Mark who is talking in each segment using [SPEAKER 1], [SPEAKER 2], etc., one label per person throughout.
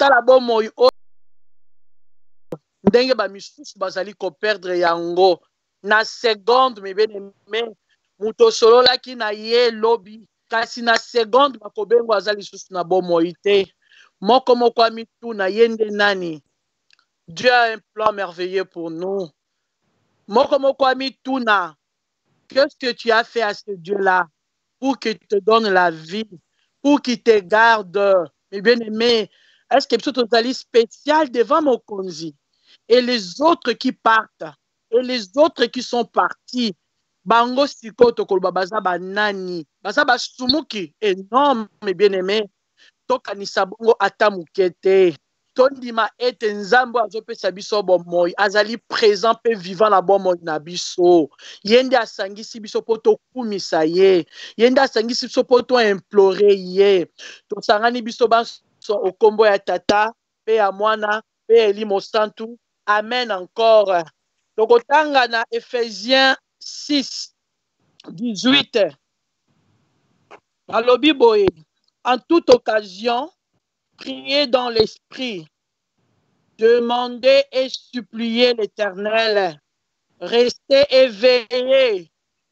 [SPEAKER 1] sala bomoi o ndenge ba misusu bazali ko perdre yango na seconde me bien-aimé muto sololaki na ye lobi kasi na seconde bakobengo aza lisusu na bomoi te moko moko amituna ye nde nani. Dieu a un plan merveilleux pour nous. Moko moko amituna, qu'est-ce que tu as fait à ce Dieu-là pour qu'il te donne la vie, pour qu'il te garde, mes bien-aimés? Est-ce que tu es spécial devant mon konzi? Et les autres qui partent, et les autres qui sont partis, bango siko tokoloba baza banani, baza basumuki énorme, mes bien-aimés. Tokanisa bongo ata mukete. Tondima ete nzambo azopesa biso bomoi, azali présent pe vivant na bomoi na biso. Yende asangisi biso po tokumisa ye. Yende asangisi biso po to implore ye. Tosangani biso baso okombo ya tata, pe ya mwana, pe elimo santu. Amen encore. Tokotanga na Ephésiens 6, 18. Alobi boye. En toute occasion, priez dans l'esprit, demandez et suppliez l'Éternel, restez éveillés,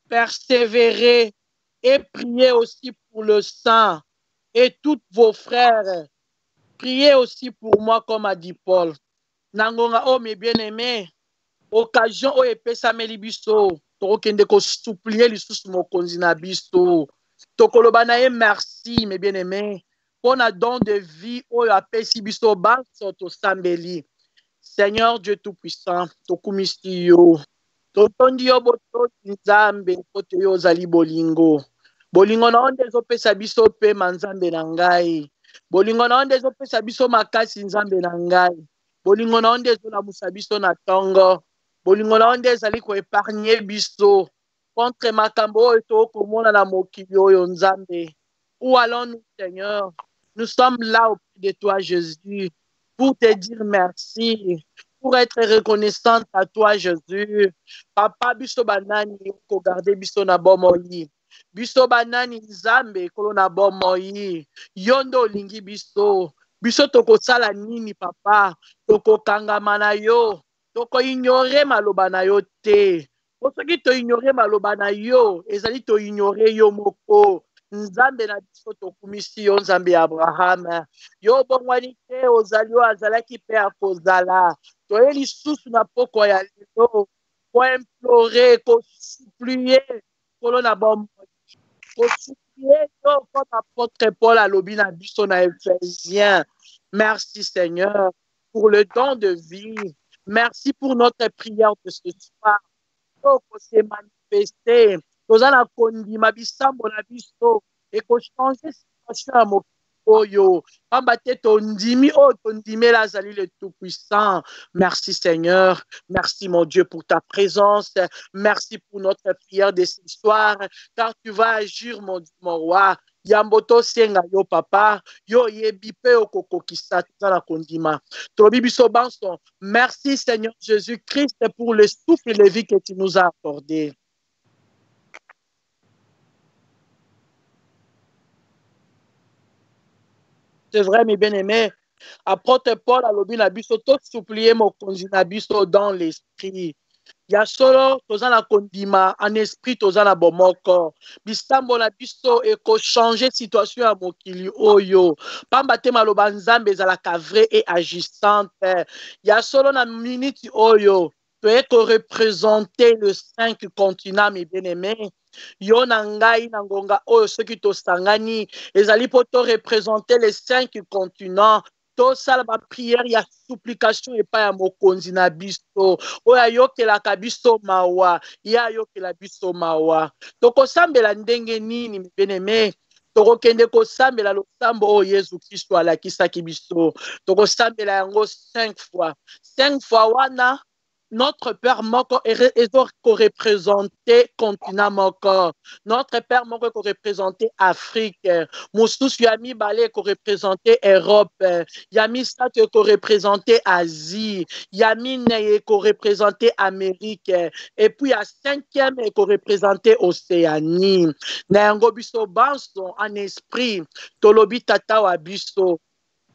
[SPEAKER 1] persévérez et priez aussi pour le saint et tous vos frères. Priez aussi pour moi, comme a dit Paul. Nangonga, oh mes bien-aimés, occasion o epesameli biso, tokende ko supplier lisusu mokonzi na biso. Tokoloba na ye merci, mes bien-aimés. Pour un don de vie, oh apesi biso baso to sambeli. Seigneur Dieu Tout-Puissant, tokumisi yo. Totondi yo boto nzambe, kote yo zali bolingo. Bolingo na onde ezopesa biso pe manzambe na ngai. Bolingo na onde ezopesa biso makasi nzambe na ngai. Bolingo na onde ezolamusa biso na tongo. Bolingo na onde ezali ko épargner biso contre makambo oyo tokomona na mokili oyo nzambe. Où allons-nous, Seigneur? Nous sommes là auprès de toi, Jésus, pour te dire merci, pour être reconnaissante à toi, Jésus. Papa, biso banani, ko garder biso na bomoi. Biso banani nzambe, kolo na bomoi. Yondo lingi biso. Biso toko sala nini, papa? Toko kangama na yo. Toko ignore maloba na yo te. Soki to ignore maloba na yo, ezali to ignore yo moko. Nzambe na biso tokumisi yo nzambe ya Abraham. Yo bongwani te ozali yo azalaki pe akozala. Toye lisusu na poko ya lelo. Ko implore, ko supplier, kolo na bomoi. Ko supplier yo comme apôtre Paul alobi na biso na Ephésiens. Merci Seigneur pour le don de vie. Merci pour notre prière de ce soir. Pour se manifester. Toza na kondima bisambo na biso et ko changer situation ya mokili oyo. Pamba te tondimi o tondimela azali le Tout-Puissant. Merci Seigneur. Merci mon Dieu pour ta présence. Merci pour notre prière de ce soir. Car tu vas agir mon roi. Yamboto senga yo papa. Yo yebi pe okokokisa toza na kondima. Tobi biso banso. Merci Seigneur Jésus-Christ pour le souffle de vie que tu nous as accordé. C'est vrai, mes bien-aimés. Apôtre Paul a lobi na biso, tout supplier mon konzi na biso dans l'esprit. Ya solo toza na kondima en esprit toza na bomoko. Bisambo na biso eko changer situation ya mokili oyo. Pamba te maloba nzambe ezalaka vrai et agissante. Ya solo na minute oyo toyeko représenter le 5 continents, mes bien-aimés. Yo na ngai na ngonga oyo soki tosangani ezali po to représenter les 5 continents. Tosala ba prière ya supplication epai ya mokonzi na biso oyo ayokelaka biso mawa ye ayokela biso mawa. Tokosambela ndenge nini bien-aimé? Tokokende kosambela losambo oyo Yesu Kristo alakisaki biso. Tokosambela yango 5 fois. 5 fois wana notre Père moko est représenté continent moko. Notre Père moko est représenté Afrique. Moussus Yami Balé est représenté Europe. Yami Sat est représenté Asie. Yami Ney est représenté Amérique. Et puis à 5e est représenté Océanie. Nango biso banso en esprit. Tolobi tata wa biso.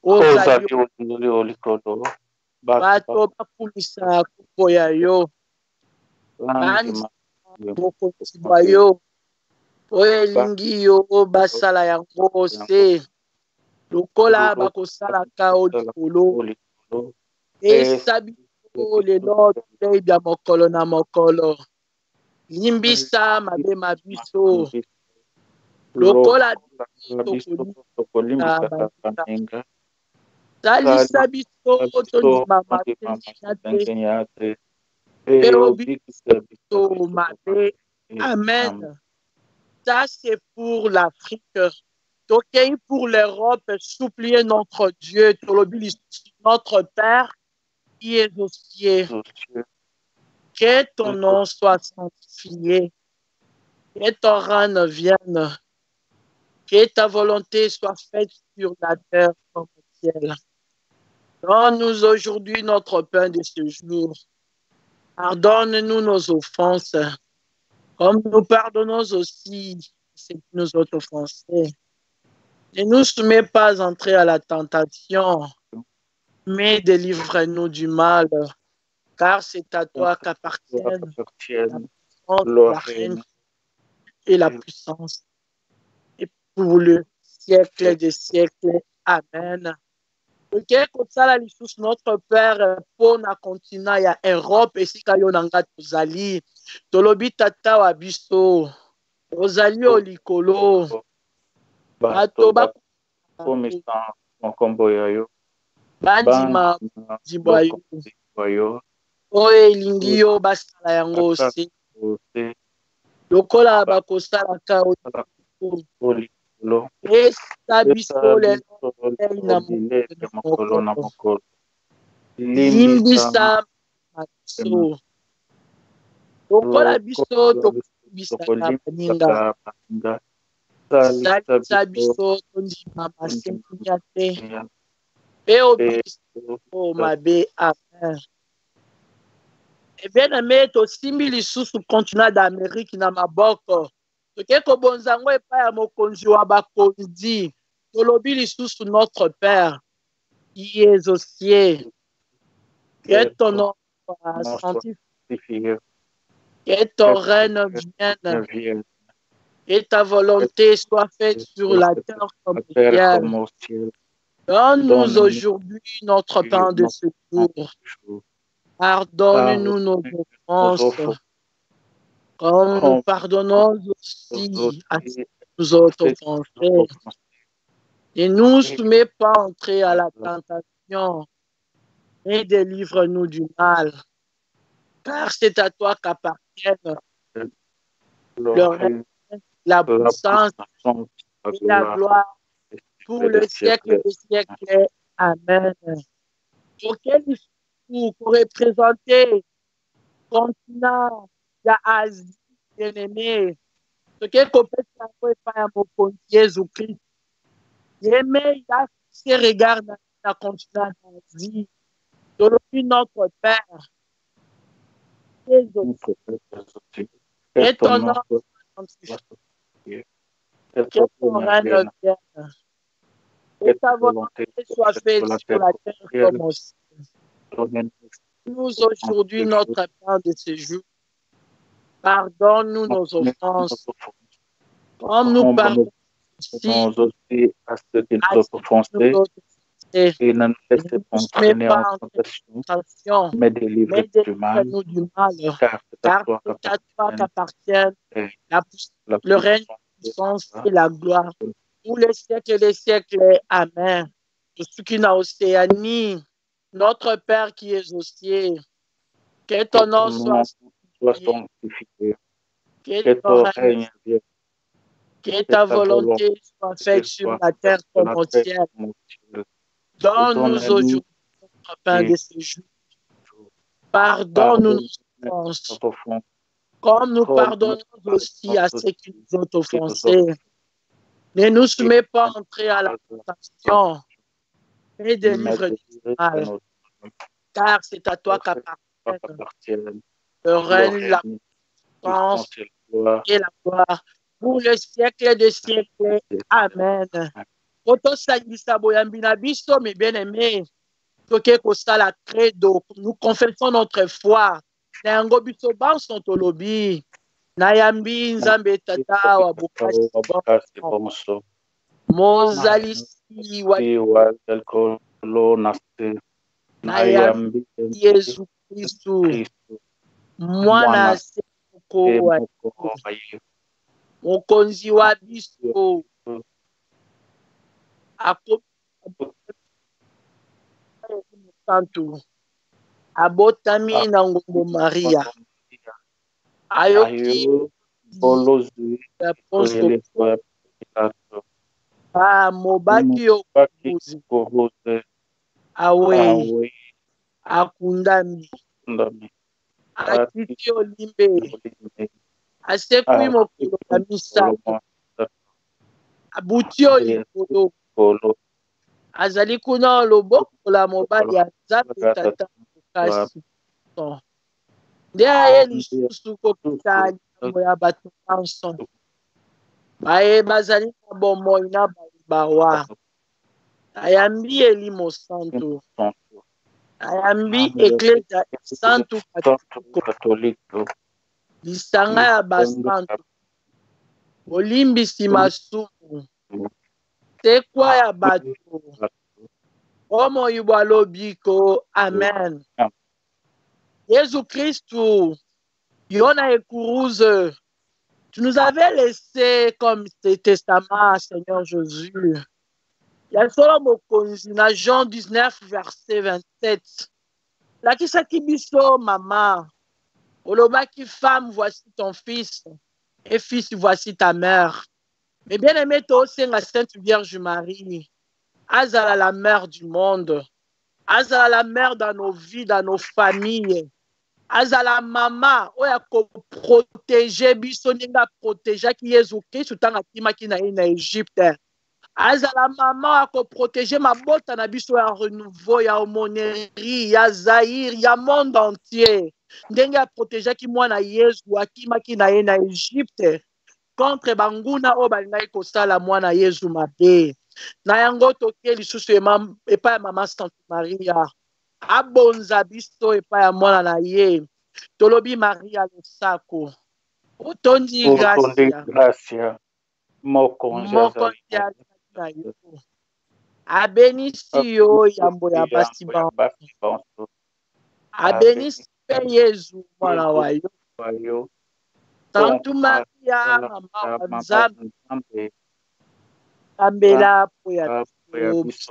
[SPEAKER 1] ozali
[SPEAKER 2] ozali olikolo
[SPEAKER 1] bato bakumisa koboya yo
[SPEAKER 2] landima
[SPEAKER 1] bokonzi bwa yo oyo elingi yo basala yango se lokola bakosalaka o likolo esabi lelo bilei bya mokolo na mokolo limbisa mabema biso lokola
[SPEAKER 2] biso tokolimbisa baninga
[SPEAKER 1] salisa biso tondima masengenya te mpe obikisa biso mabe. Amen. Ça, c'est pour l'Afrique. Toquei pour l'Europe, supplier notre Dieu, notre Père qui est aux cieux. Que ton nom soit sanctifié. Que ton règne vienne. Que ta volonté soit faite sur la terre comme au ciel. Donne-nous aujourd'hui notre pain de ce jour. Pardonne-nous nos offenses, comme nous pardonnons aussi ceux qui nous ont offensés. Ne nous soumets pas à entrer à la tentation, mais délivre-nous du mal, car c'est à toi qu'appartiennent la reine et la puissance, et pour le siècle des siècles. Amen. Toke kosala lisusu notre Père mpo na continent ya Europe esika yo na nga tozali tolobi tata wa biso ozali o likolo bato
[SPEAKER 2] bakomisa makombo ya yo
[SPEAKER 1] bandima ndimbo yo oyo elingi yo basala yango se lokola bakosalaka esa biso lelo na mokolo na mokolo limbisa biso lokola biso tokobisaka baninga salisa biso tondima masengenya te mpe obikisa mabe. Amen. Bien-aimé, tosimbi lisusu continent d'Amérique na maboko toke kobonza yango epai ya mokonzi wa bakonzi tolobi lisusu notre Père qui est aux cieux, que ton nom soit sanctifié, que ton règne vienne, et ta volonté soit faite sur la terre comme au ciel. Donne-nous aujourd'hui notre pain de ce jour. Pardonne-nous nos offenses, comme nous pardonnons aussi à ceux qui nous ont offensés. Ne nous soumets pas à entrer à la tentation, et délivre-nous du mal, car c'est à toi qu'appartiennent le règne, la puissance et la gloire pour le siècle des siècles. Amen. Pour quel pour représenter le continent de l'Asie, bien-aimé, ce qui est complètement par mon Jésus-Christ. Aimé, il a ses regards dans le continent d'Asie. Aujourd'hui, notre Père, Jésus, et ton nom, que ton règne vienne, et ta volonté soit faite sur la terre comme au ciel. Nous aujourd'hui notre pain de ce jour. Pardonne-nous nos offenses, comme nous pardonnons aussi
[SPEAKER 2] à ceux qui nous ont offensés, et ne nous laissez pas entraîner en tentation, mais délivre-nous du mal, car c'est à toi
[SPEAKER 1] qu'appartiennent le règne, la puissance et la gloire pour les siècles des siècles. Amen. Pour ceux qui sont en Océanie, notre Père qui est aux cieux, que ton nom soit
[SPEAKER 2] sanctifié,
[SPEAKER 1] que ton règne vienne, que ta volonté soit faite sur la terre comme au ciel. Donne-nous aujourd'hui notre pain de ce jour. Pardonne-nous nos offenses, comme nous pardonnons aussi à ceux qui nous ont offensés. Ne nous soumets pas à entrer à la tentation, mais délivre-nous du mal, car c'est à toi qu'appartiennent le règne, la puissance et la gloire pour le siècle des siècles. Amen. Otosangisa boyambi na biso, mes bien-aimés. Toke kosala credo. Nous confessons notre foi. Na yango biso banso tolobi. Na yambi nzambe tata wa bokasi bonso. Mozalisi wa
[SPEAKER 2] telkolo naste.
[SPEAKER 1] Na yambi Yesu Kristu. Mwana seko wa mokonzi wa biso. Santo abotami na ngombo Maria ayoki bolozi mobaki okuzi awe akundami akiti olimbe asekwi mokolo na misato abuti olikolo azali kuna loboko la mobali ya Nzambe tata kasi nde aye lisusu kokita likambo ya bato nyonso bazali na bomoi na bawa ayambi elimo santo ayambi eklesia santo katolika lisanga ya basanto olimbisi masumu tekwa ya bato omoi bwalobiko amen. Jésus Christou, Yona et Kourouze, tu nous avais laissé comme testament, Seigneur Jésus. Il y a solo dans Jean 19, verset 27. La qui biso, maman. Oloba qui femme, voici ton fils. Et fils, voici ta mère. Mais bien aimé, toi aussi, la Sainte Vierge Marie. Azala la mère du monde. Azala la mère dans nos vies, dans nos familles. Azala mama oya ko protéger biso ninga protéger ki Yesu Christ tanga kimaki na ina Egypte. Azala mama ko protéger mabota na biso ya renouveau ya aumônerie ya Zaïre ya monde entier. Ndenge ya protéger ki mwana Yesu akimaki na ina Egypte contre banguna o balingai kosala mwana Yesu mabe. Na yango toke lisusu epa ya mama Sainte Maria. Abonza biso epa ya mwana na ye tolobi Maria Losako otondi gracia mokonzi na yo abenisi yo yambo ya basi banso abenisi pe Yesu mwana wa yo Sainte Maria mama wa Nzambe ambela po ya biso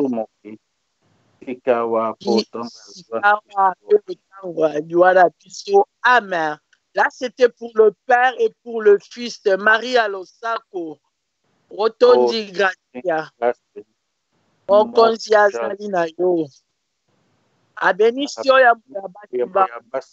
[SPEAKER 1] Amen. Là, c'était pour le Père et pour le Fils de Maria Losako. Rotondi gracia. Okonzi azali na yo. Abenisio ya basi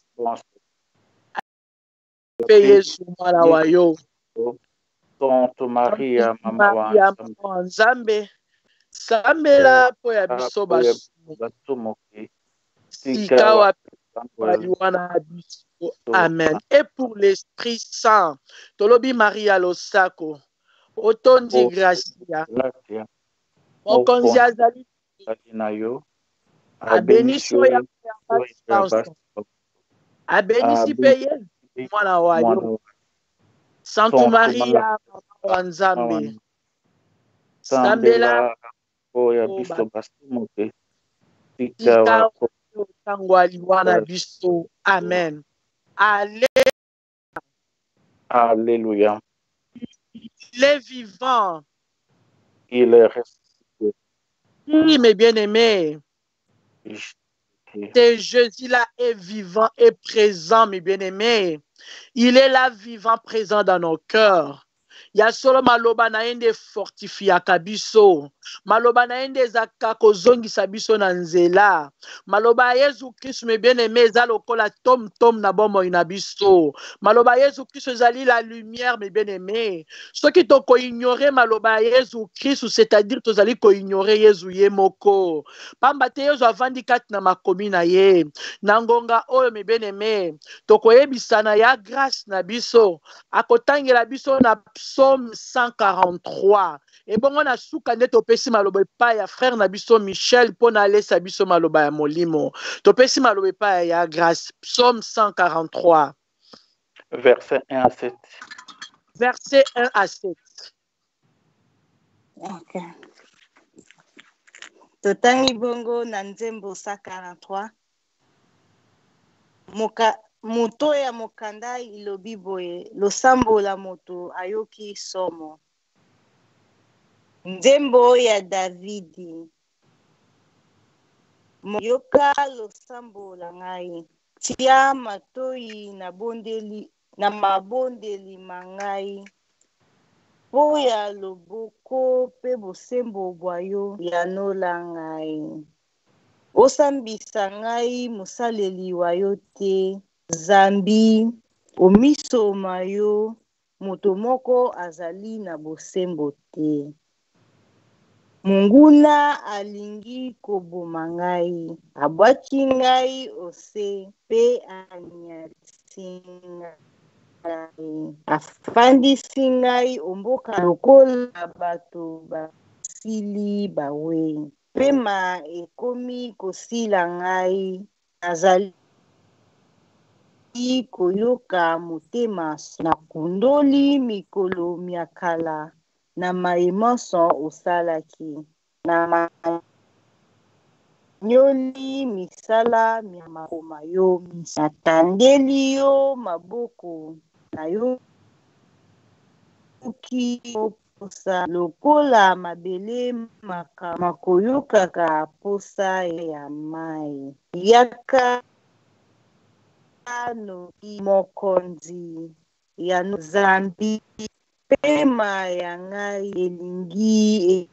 [SPEAKER 1] pe Yesu mwana wa yo.
[SPEAKER 2] Sainte Maria mama wa
[SPEAKER 1] Nzambe. Sambela po ya biso basumoki. Sika wa waliwana biso. Amen. Et pour l'Esprit Saint, tolobi Maria Losako, otondi gracia. Mokonzi azali
[SPEAKER 2] na yo.
[SPEAKER 1] Abenisi ya basi. Abenisi pe Yesu mwana wa yo. Sainte Maria mama wa Nzambe. Sambela
[SPEAKER 2] oya biso basumoke
[SPEAKER 1] sika tangwali wana biso. Amen.
[SPEAKER 2] Alléluia.
[SPEAKER 1] Il est vivant.
[SPEAKER 2] Il est ressuscité.
[SPEAKER 1] Oui, mes bien-aimés. Ce Jésus-là est vivant et présent, mes bien-aimés. Il est là, vivant, présent dans nos cœurs. Ya solo maloba na ende fortifia kabiso. Maloba na ende zaka kozongisa biso na nzela. Maloba Yesu Christ me bien-aimé za lokola tom tom na bomo ina biso. Maloba Yesu Christ zali la lumière me bien-aimé. Ce qui to ko ignorer maloba Yesu Christ, c'est-à-dire to zali ko ignorer Yesu yemoko. Pamba te Yesu avandi kati na makomi na ye. Nangonga oyo me bien-aimé. To ko yebisana ya grâce na biso. Akotangela biso na Psaume 143. Et bon, on a soukande topesi maloba pa ya frère Nabiso Michel pour n'aller sabiso maloba ya molimo. Topesi maloba pa ya grâce. Psaume 143.
[SPEAKER 2] Verset 1 à 7.
[SPEAKER 1] Verset 1 à 7.
[SPEAKER 3] Ok. Totangi bongo na nzembo 143. Moto ya mokanda ilobi boye, losambo la moto ayoki somo. Nzembo ya Davidi. Moyoka losambo la ngai. Tia matoi na mabondeli mangai. Po ya loboko pe bosembo bwayo ya nola ngai. Osambisa ngai mosaleli wayo te. Zambi omiso mayo moto moko azali na bosembo te. Munguna alingi koboma ngai, abwaki ngai ose pe anyati ngai. Afandisi ngai omboka lokola bato basili bawe. Pema ekomi kosila ngai, nazali koyoka motema na kundoli mikolo miakala. Na maemoso osalaki, na manyoli misala mia makoma yo, natandeli yo maboko na yo posa lokola mabele makoyokaka posa ya mai. Yaka noki mokonzi ya Zambi. Pema ya ngai elingi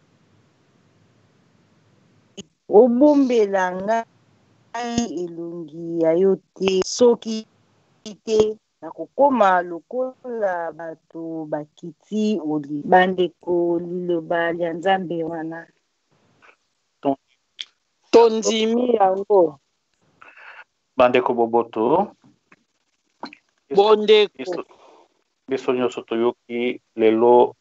[SPEAKER 3] obombela ngai elongi ya yo te soki te nakokoma lokola bato bakiti bandeko liloba lya Nzambe wana.
[SPEAKER 1] Tondimi yango.
[SPEAKER 2] Bandeko boboto.
[SPEAKER 1] Bondeko.
[SPEAKER 2] Biso nyonso toyoki lelo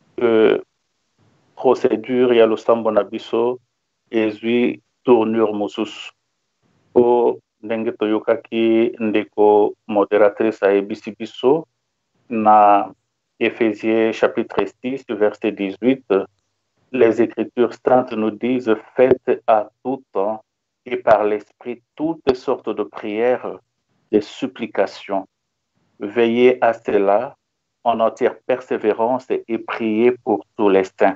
[SPEAKER 2] procédure ya losambo na biso ezwi tournure mosusu. Po ndenge toyokaki ndeko modératrice ayebisi biso na Éphésiens chapitre 6 verset 18, les Écritures saintes nous disent faites à tout temps et par l'Esprit toutes sortes de prières, de supplications. Veillez à cela en entière persévérance et priez pour tous les saints.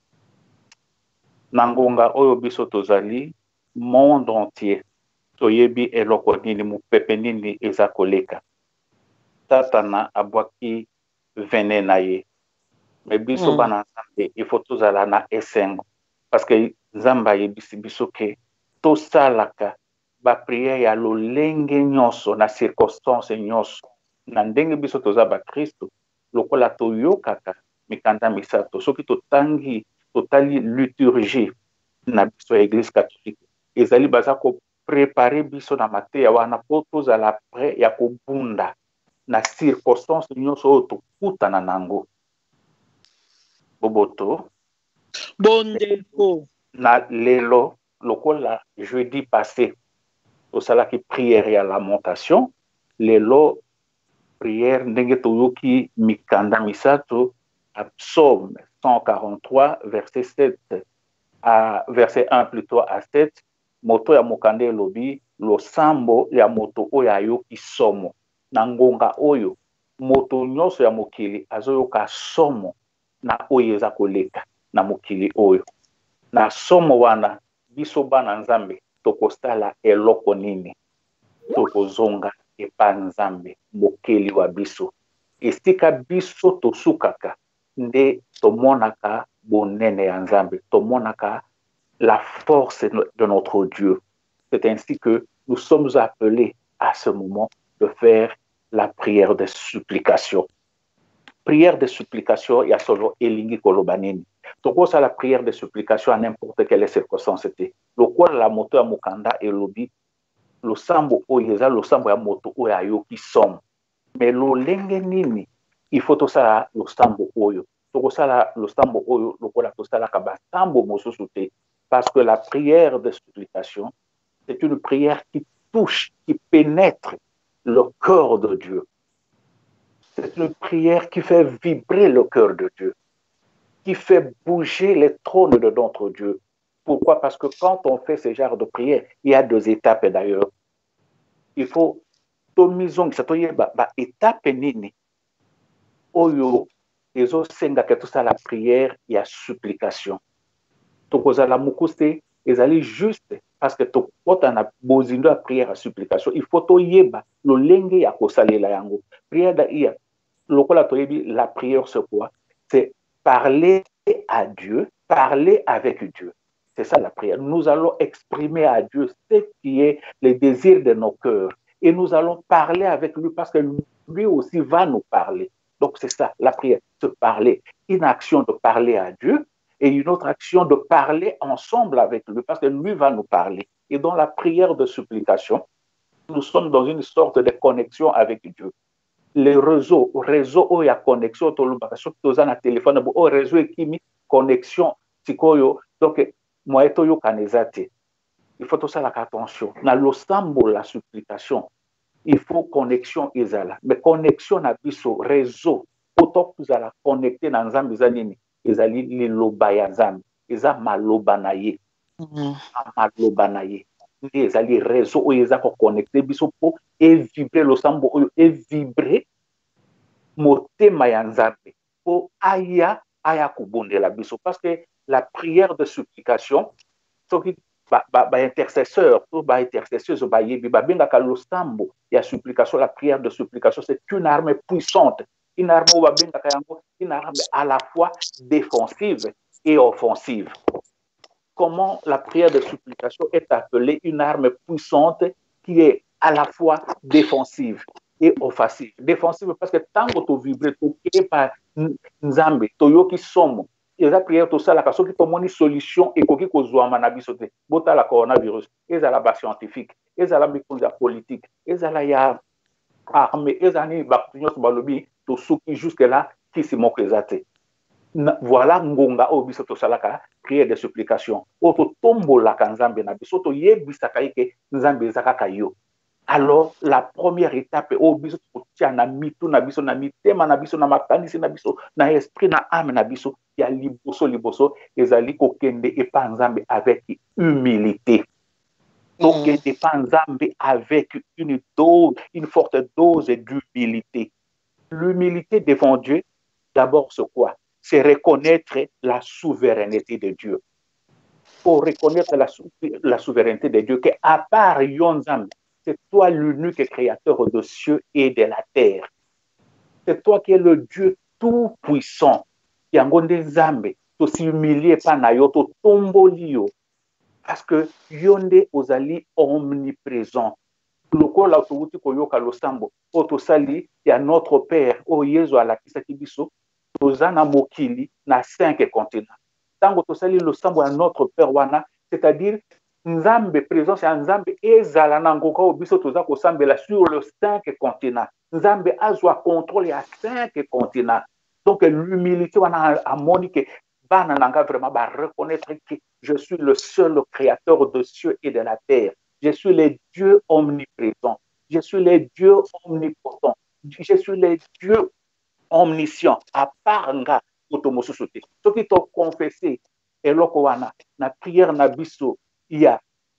[SPEAKER 2] Nangonga oyo biso tozali, monde entier, toyebi eloko nini mupepe nini eza koleka. Satana abwaki vene na ye. Me biso bana Nzambe, il faut tozala na esengo. Parce que Nzambe ayebisi biso ke tosalaka ba prière ya lolenge nyonso na circonstance nyonso. Na ndenge biso toza ba Kristo, lokola toyokaka mikanda misato, soki totali liturgie na biso ya Église catholique, ezali baza ko préparer biso na mateya wana po tozala prêt ya kobunda na circonstance nyonso oyo tokutana nango. Boboto.
[SPEAKER 1] Bondeko.
[SPEAKER 2] Na lelo, lokola jeudi passé, tosalaki prière ya lamentation, lelo prière ndenge toyoki mikanda misato à Psaume 143 verset 7 à verset 1 plutôt à 7, moto ya mokanda elobi losambo ya moto oyo ayoki somo. Na ngonga oyo moto nyonso ya mokili azoyoka somo na oyo eza koleka na mokili oyo. Na somo wana biso bana Nzambe tokosala eloko nini? Tokozonga epa Nzambe mokeli wa biso. Esika biso tosukaka nde tomonaka bonene ya Nzambe, tomonaka la force de notre Dieu. C'est ainsi que nous sommes appelés à ce moment de faire la prière de supplication. Prière de supplication, il y a solo elingi kolobanini. Donc, ça la prière de supplication à n'importe quelle circonstance. Le quoi la moto à mukanda et lobi, le sambo oyeza, le sambo ya moto oyo qui somme. Mais le lenge nini, il faut tout ça le sambo oyo. tokosala losambo oyo lokola tosalaka basambo mosusu te, parce que la prière de supplication, c'est une prière qui touche, qui pénètre le cœur de Dieu. C'est une prière qui fait vibrer le cœur de Dieu, qui fait bouger les trônes de notre Dieu. Pourquoi? Parce que quand on fait ce genre de prière, il y a 2 étapes d'ailleurs. Il faut étape nini oyo ezosengaka tosala prière ya supplication. Tokozala mokuse ezali juste parce que tokota na bozindo ya prière ya supplication, il faut toyeba lolenge ya kosalela yango. Prière da iya lokola toyebi la prière c'est quoi? C'est parler à Dieu, parler avec Dieu. C'est ça la prière. Nous allons exprimer à Dieu ce qui est le désir de nos cœurs. Et nous allons parler avec lui parce que lui aussi va nous parler. Donc c'est ça la prière, se parler. Une action de parler à Dieu et une autre action de parler ensemble avec lui parce que lui va nous parler. Et dans la prière de supplication, nous sommes dans une sorte de connexion avec Dieu. Les réseaux où il y a connexion, tu as un téléphone, au réseau qui mis connexion, donc moi toyo kanezate. Il faut tout ça la attention. Dans l'osambo la supplication, il faut connexion ezala. Mais connexion na biso réseau, autant que la connecter dans nzambe zanini, ezali liloba ya nzambe, eza maloba na ye. Maloba na ye. Ezali réseau où eza ko connecter biso po et vibrer l'osambo oyo et vibrer motema ya nzambe po aya kubondela biso parce que la prière de supplication soki intercesseur ou intercesseuse babengaka losambo ya supplication, la prière de supplication, c'est une arme puissante, une arme où babengaka yango, une arme à la fois défensive et offensive. Comment la prière de supplication est appelée une arme puissante qui est à la fois défensive et offensive? Défensive parce que tant que tu vibres, tu es par nzambe, toyoki somo. Et la prière, tout ça, la personne qui tombe une solution et qui kozwa manabiso te. Bota la coronavirus, et la base scientifique, et la mikonza politique, et la ya armée, et la ni bakunios balobi, tout ce qui jusque là, qui se moque zate. Voilà ngonga obiso to salaka prière de supplication. Oto tombo la kanzambe na biso to yebisa kaike nzambe zakaka yo. Alors, la première étape est au biso tia na mitu na biso na mitema na biso na makanisi na biso na esprit na âme na biso ya liboso ezali kokende epa nzambe avec humilité. Donc epa nzambe avec une forte dose d'humilité. L'humilité devant Dieu, d'abord c'est quoi? C'est reconnaître la souveraineté de Dieu. Pour reconnaître la souveraineté de Dieu, qu'à part yon nzambe, c'est toi l'unique créateur de cieux et de la terre. C'est toi qui es le Dieu tout-puissant. Yangonde nzambe, to si humilié pa na yo, to tomboli yo. Parce que yonde ozali omniprésent. Lokola otouti koyoka losambo, otosali ya notre Père, o Yesu alakisaki biso, tozana mokili na 5 continents. Tango tosali losambo ya notre Père wana, c'est-à-dire nzambe présence ya nzambe ezala na ngoka obiso toza kosambela sur le 5 continents. Nzambe azwa contrôle ya 5 continents. Donc l'humilité wana amoni que bana nanga vraiment ba reconnaître que je suis le seul créateur de cieux et de la terre. Je suis le Dieu omniprésent. Je suis le Dieu omnipotent. Je suis le Dieu omniscient. À part nga otomosusote. Ce qui t'a confessé eloko wana na prière na biso ya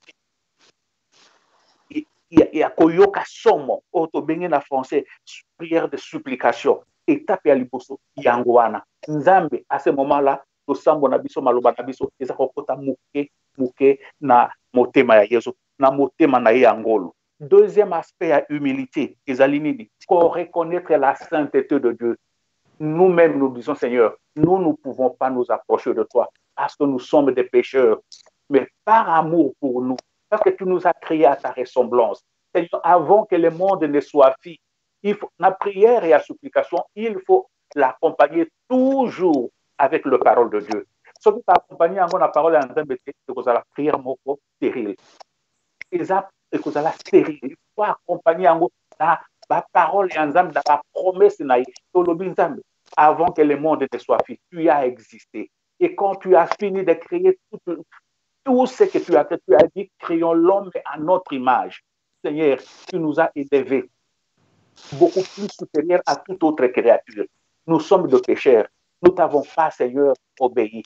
[SPEAKER 2] koyoka somo oto bengi na français prière de supplication étape ya liboso yango wana nzambe à ce moment là to sambo na biso maloba na biso eza kokota muke na motema ya Yesu na motema na ye ngolo. Deuxième aspect ya humilité ezali nini? Pour reconnaître la sainteté de Dieu. Nous-mêmes nous disons Seigneur, nous ne pouvons pas nous approcher de toi parce que nous sommes des pécheurs, mais par amour pour nous, parce que tu nous as créés à ta ressemblance. Seigneur, avant que le monde ne soit fait, la prière et la supplication, il faut l'accompagner toujours avec la parole de Dieu. Ce qui t'accompagne encore la parole en Nzambe, c'est que la prière moko stérile. Et ça, que la stérile. Il faut accompagner encore la parole en Nzambe, la promesse na tolobi Nzambe. avant que le monde ne soit fait, tu as existé. Et quand tu as fini de créer tout ce que tu as dit, créons l'homme à notre image. Seigneur, tu nous as élevés beaucoup plus supérieurs à toute autre créature. Nous sommes des pécheurs. Nous ne t'avons pas, Seigneur, obéi.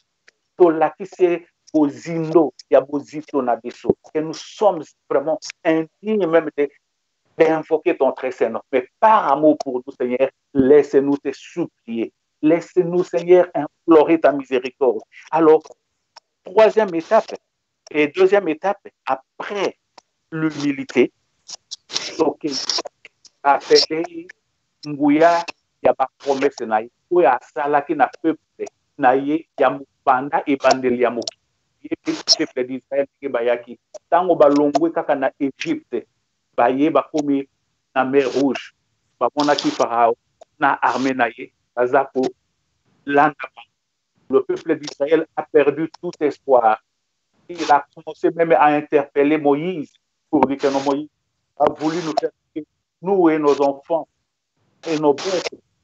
[SPEAKER 2] Et nous sommes vraiment indignes même d'invoquer ton très saint nom. Mais par amour pour nous, Seigneur, laisse-nous te supplier. Laisse-nous, Seigneur, implorer ta miséricorde. Alors, troisième étape et deuxième étape, après l'humilité, donc, appelé Nguya, il y a pas promesse na ye, ou ya salaki na peuple na ye, ya mupanda ebandeli ya moki. Peuple d'Israël ki bayaki. Tango balongwe kaka na Égypte, baye bakomi na mer rouge. Bamonaki Pharaon na armée na ye, bazako landa. Le peuple d'Israël a perdu tout espoir. Il a commencé même à interpeller Moïse pour dire que non, Moïse a voulu nous faire, nous et nos enfants et nos bêtes,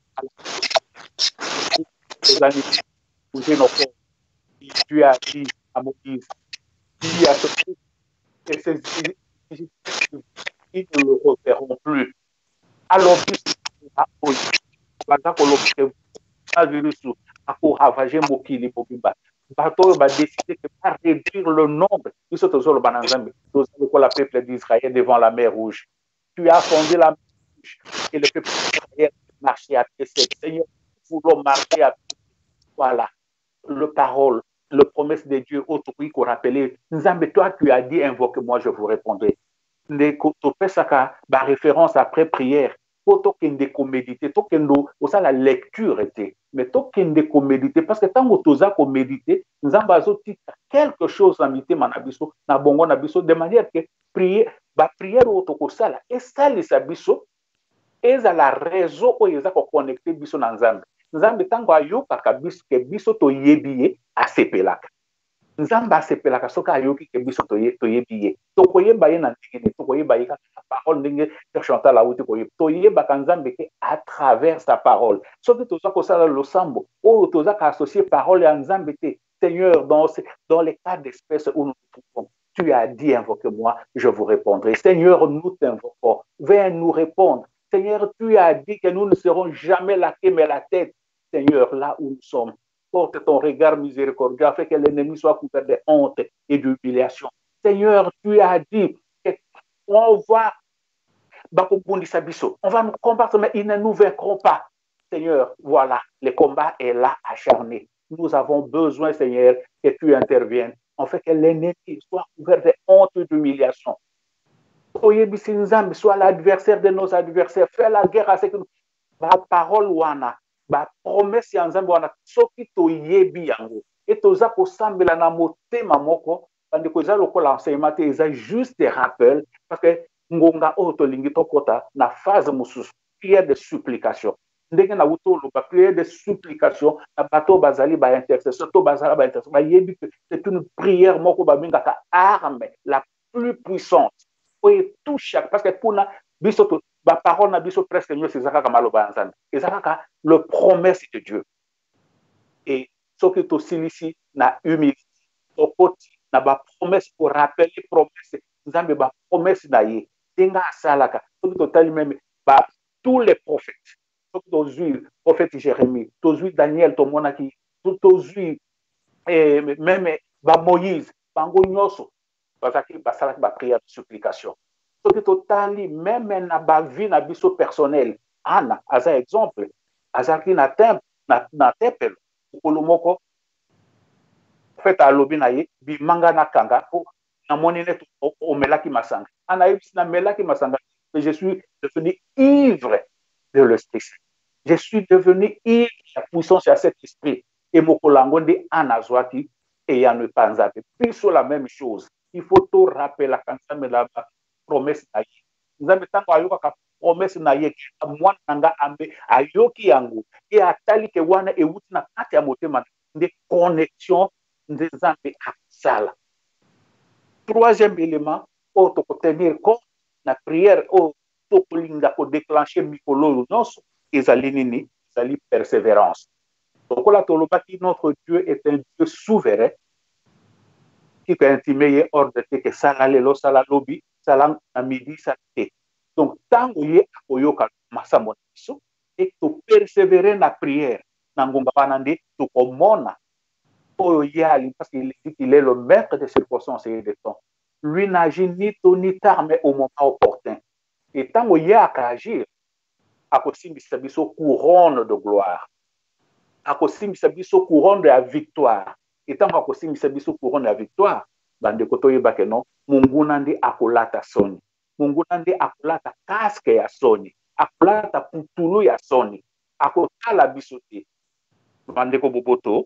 [SPEAKER 2] nos animaux, bouger nos corps. Dieu a dit à Moïse, dis à ce peuple que ces Égyptiens, ils ne le reverront plus. Alors, pour ravager Mokili Bobiba. Bateau va décider de pas réduire le nombre. Ils sont toujours le bananzambe. Le peuple d'Israël devant la mer Rouge. Tu as fondé la mer Rouge et le peuple d'Israël marchait à pied sec. Seigneur, nous voulons marcher à pied. Voilà. Le parole, le promesse de Dieu, autre pays qu'on rappelait. Nzambe, toi, tu as dit, invoque-moi, je vous répondrai. Tu fais ça, référence après prière. Pour méditer, ça la lecture était, mais tu méditer parce que tant que tu méditer, nous avons quelque chose à mité manabiso, na bongo nabiso, de manière que prier, prière au tokosala, et ça les abiso, et ça la raison où ils ont connecté biso na nzambe. Nzambe tango ayo kaka biso ke biso to yebiye asepelaka. Nzamba asepelaka soka ayoki ke biso toyebi ye tokoyeba ye na ndenge tokoyeba ye kaka parole ndenge chantal la uti koyeba toyebaka nzambe ke à travers sa parole soki toza kosala losambo oyo toza ka associer parole ya nzambe te Seigneur dans les cas d'espèce où nous nous trouvons tu as dit invoque-moi je vous répondrai Seigneur nous t'invoquons viens nous répondre Seigneur tu as dit que nous ne serons jamais la queue mais la tête Seigneur là où nous sommes porte ton regard miséricordieux afin que l'ennemi soit couvert de honte et d'humiliation. Seigneur, tu as dit qu'on va nous combattre, mais ils ne nous vaincront pas. Seigneur, voilà, le combat est là acharné. Nous avons besoin, Seigneur, que tu interviennes, afin que l'ennemi soit couvert de honte et d'humiliation. Soit l'adversaire de nos adversaires. Fais la guerre à ce que nous. La parole wana. Ba promesse ya nzambe wana soki toyebi yango et toza kosambela na motema moko bande koza lokola enseignement te eza juste rappel parce que ngonga oyo tolingi tokota na phase mosusu prière de supplication ndenge na wuto lo ba prière de supplication na bato bazali ba intercession to bazala ba intercession ba yebi que c'est une prière moko ba bingaka arme la plus puissante oyo touche parce que puna biso la parole n'a biso presque mieux c'est ça comme et ça le promesse de Dieu et ce qui est aussi ici na humilité au côté na ba promesse pour rappeler promesse nzambe ba promesse na ye denga salaka ce qui total même ba tous les prophètes ce qui tozui prophète Jérémie tozui Daniel to monaki tozui même ba Moïse bango nyoso parce que ba salaka ba prière de supplication soki totali même na bavi na biso personnel ana aza exemple azalaki na tempelo okolo moko fete alobi na ye bimanga na kanga po namoni neti omelaki masanga ana yebisi namelaki masanga je suis devenu ivre de l'esprit je suis devenu ivre de la puissance ya cet esprit et mokolo yango nde ana azwaki eyano epanzabe biso la même chose il faut to rappeler la nzambe na promesse na ye nzambe ntango ayokaka promesse na ye mwana na nga ambe ayoki yango e atali ke wana ewuti na kati ya motema nde connexion nde nzambe akosala troisième élément oyo tokotenir compte na prière oyo tokolinga kodéclenche mikolo oyo nyonso ezali nini ezali persévérance. Donc là, notre Dieu est un Dieu souverain qui peut intimer hors de te que ça lelo, ça la lobby, ça la à midi, ça te. Donc, tant que vous avez masambo et que persévérer dans la prière, dans le banande, tu commona, parce qu'il dit qu'il est le maître des circonstances et des temps. Lui n'agit ni tôt ni tard, mais au moment opportun. Et tant que vous avez agir, à cause de couronne de gloire, à cause de couronne de la victoire, et tant que vous avez couronne de la victoire, bande koto yeba non, Mungu nandi akolata soni. Mungu nandi akolata casque ya soni, akolata putulu ya soni, akotala bisote. Bande ko boboto.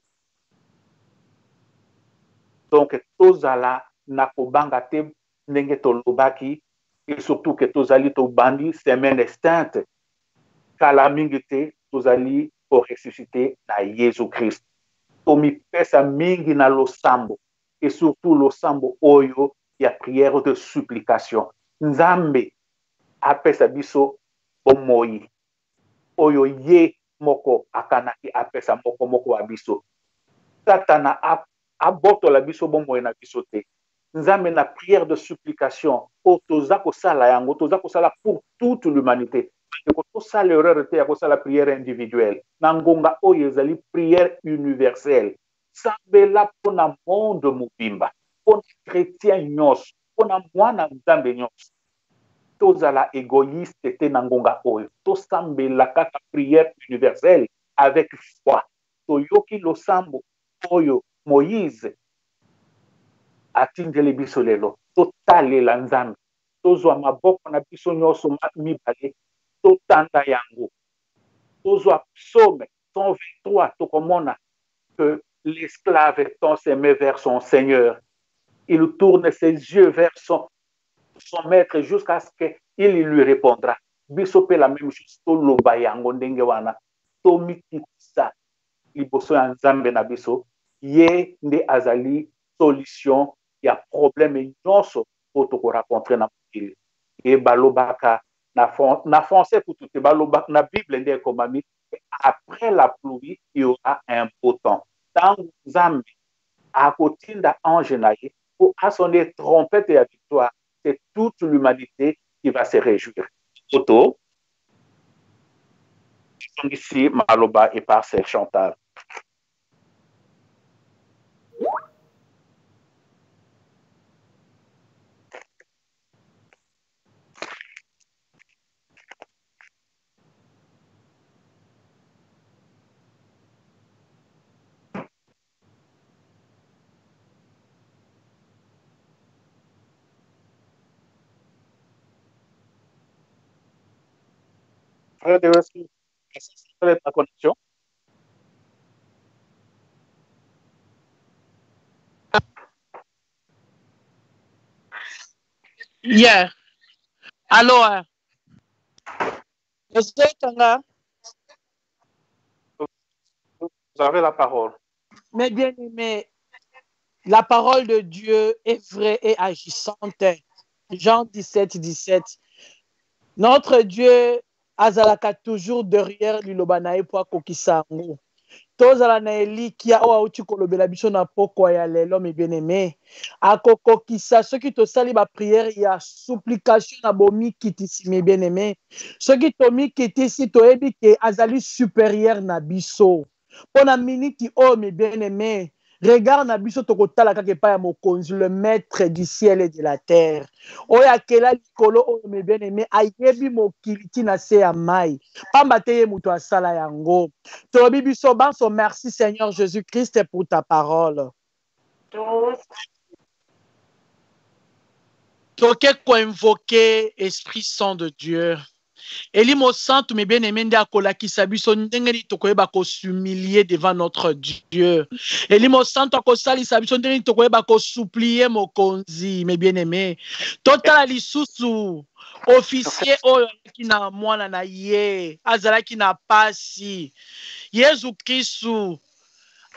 [SPEAKER 2] Donc tozala nakobanga te ndenge tolobaki, et surtout que tozali to bandi semaine estinte kala mingi te tozali pour ressusciter na Jésus Christ. Tomi pesa mingi na losambo, et surtout losambo oyo ya prière de supplication. Nzambe apesa biso bomoi oyo ye moko akanaki apesa moko abiso. Satana abotola biso bomoi na biso te. Nzambe na prière de supplication o toza kosala yango, toza kosala pour toute l'humanité. Ça l'erreur était à la prière individuelle. Nangonga oyo ezali prière universelle. Sambela pona monde mobimba, pona chrétien nyos, pona mwana nzambe nyos. Tozala égoïste te nangonga oyo. To sambela kaka prière universelle avec foi. Toyoki losambo oyo Moïse atindeli biso lelo. Totalela nzambe. Tozwa maboko na biso nyonso mibale. Totanda yango. Tozwa psaume 123 tokomona que l'esclave tend ses mains vers son Seigneur. Il tourne ses yeux vers son maître jusqu'à ce qu'il lui répondra. Biso pe la même chose toloba yango ndenge wana. Tomitisa liboso ya nzambe na biso ye nde azali solution ya problème nyonso po tokorencontre na mokili. E balobaka na français pour tout balobaka na Bible nde ekomami après la pluie il y aura un beau temps. Tant nzambe akotinda ange na ye po asonner trompette ya victoire, c'est toute l'humanité qui va se réjouir. Photo ici maloba et par ses Chantal. Frère de Wesley, est-ce que c'est la connexion?
[SPEAKER 1] Yeah. Alors, est-ce que
[SPEAKER 2] vous avez la parole.
[SPEAKER 1] Mais bien aimé, la parole de Dieu est vraie et agissante. Jean 17, 17. Notre Dieu azalaka toujours derrière l'ilobanae pour kokisango. Tozala na elikia o auti kolobela biso na poko ya lelo mes bien-aimés. Akokokisa soki tosali ba prière ya supplication na bomi kitisi mes bien-aimés. Soki tomi kitisi toyebi ke azali supérieur na biso. Pona miniti o mes bien-aimés. Regarde na biso tokotala kaka epai ya mokonzi le maître du ciel et de la terre. Oyo akela likolo oyo mes bien-aimés ayebi mokili tina se ya mai. Pamba te ye muto asala yango. Tobi biso banso merci Seigneur Jésus-Christ pour ta parole. Toke ko invoquer Esprit Saint de Dieu. Elimo Santo, mes bien-aimés, ndakolakisa biso ndenge ni tokoyeba ko s'humilier devant notre Dieu. Elimo Santo akosalisa biso ndenge ni tokoyeba ko supplier mokonzi, mes bien-aimés. Totala lisusu officier oyo ki na mwana na ye, azalaki na pasi. Yesu Kristu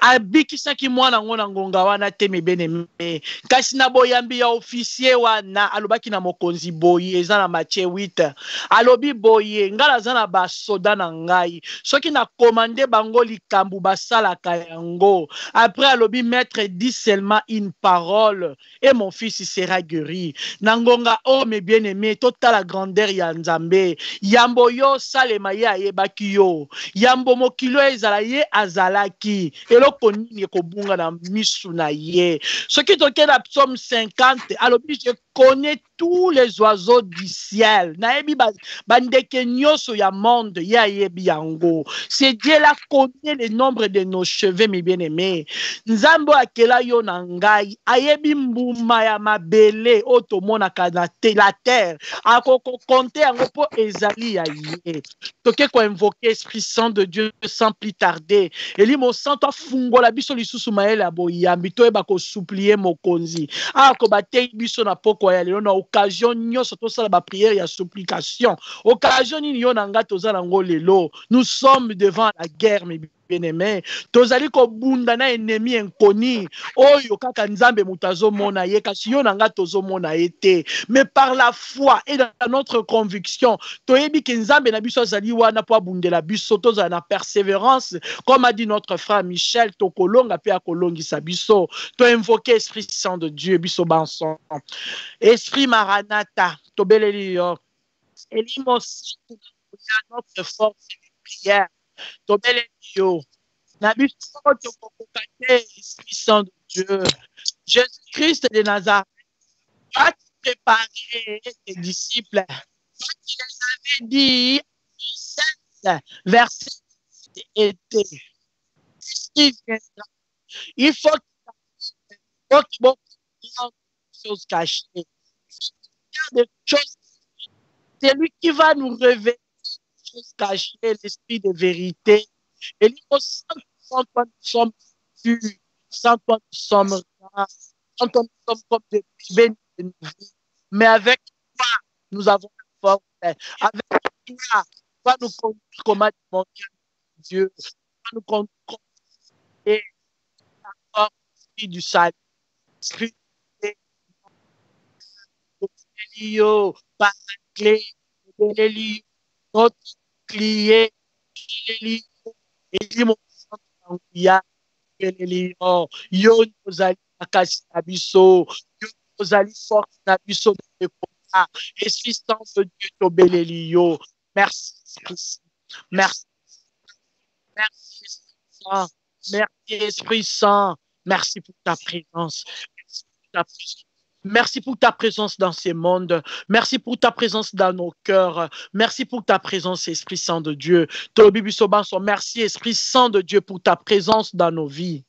[SPEAKER 1] abikisaki mwana ngo na ngonga wana te mebene me kasi na boyambi ya officier wana alobaki na mokonzi boye eza na Matthieu 8 alobi boye ngala za na basoda na ngai soki na commandé bango likambu basalaka yango après alobi maître dit seulement une parole et mon fils sera guéri na ngonga oh mes bien-aimés totala grandeur ya Nzambe yambo yo salema ye ayebaki yo yambo mokilo ezala ye azalaki eloko nini ekobunga na misu na ye soki toke na psaume 50 alobi je connais tous les oiseaux du ciel nayebi bandeke nyonso ya monde ye ayebi yango c'est Dieu la connaît le nombre de nos cheveux mes bien-aimés nzambe akela yo na ngai ayebi mbuma ya mabele oyo tomonaka na la terre akokokonte yango mpo ezali ya ye toke koinvoke esprit saint de Dieu sans plus tarder eli mosanto afungola biso lisusu mayele ya boyambi toyeba kosuplie mokonzi akobatei biso na poko ya lelo na occasion nyonso tosala bapriere ya supplication occasion nini yo na ngai toza nango lelo nous sommes devant la guerre mes bien-aimés tozali kobunda na ennemi inconnu oyo kaka nzambe moto azomona ye kasi yo na ngai tozomona ye te mais par la foi et dans notre conviction toyebi ke nzambe na biso azali wana po abundela biso tozala na persévérance comme a dit notre frère Michel tokolonga pe akolongisa biso to invoquer esprit saint de Dieu biso banson esprit maranatha tobeleli yo elimo notre force de prière tobeleli yo na biso tokokoka te esprit saint de Dieu Jésus-Christ de Nazareth a préparé tes disciples qui les avait dit verset était il faut qu'il y ait des choses cachées des choses c'est lui qui va nous révéler des choses cachées l'esprit de vérité et il faut sans toi nous sommes purs sans toi nous sommes rares sans toi nous sommes comme des bébés mais avec toi nous avons la force avec toi va nous conduire comme mon Dieu va nous conduire et la force du salut esprit de par la clé de notre clié et dit mon sang yo ozali makasi na biso yo ozali force na biso de combat esprit saint de Dieu tobeleli yo merci merci merci esprit saint merci esprit saint merci pour ta présence merci pour ta présence dans ces mondes. Merci pour ta présence dans nos cœurs. Merci pour ta présence, Esprit Saint de Dieu. Merci, Esprit Saint de Dieu, pour ta présence dans nos vies.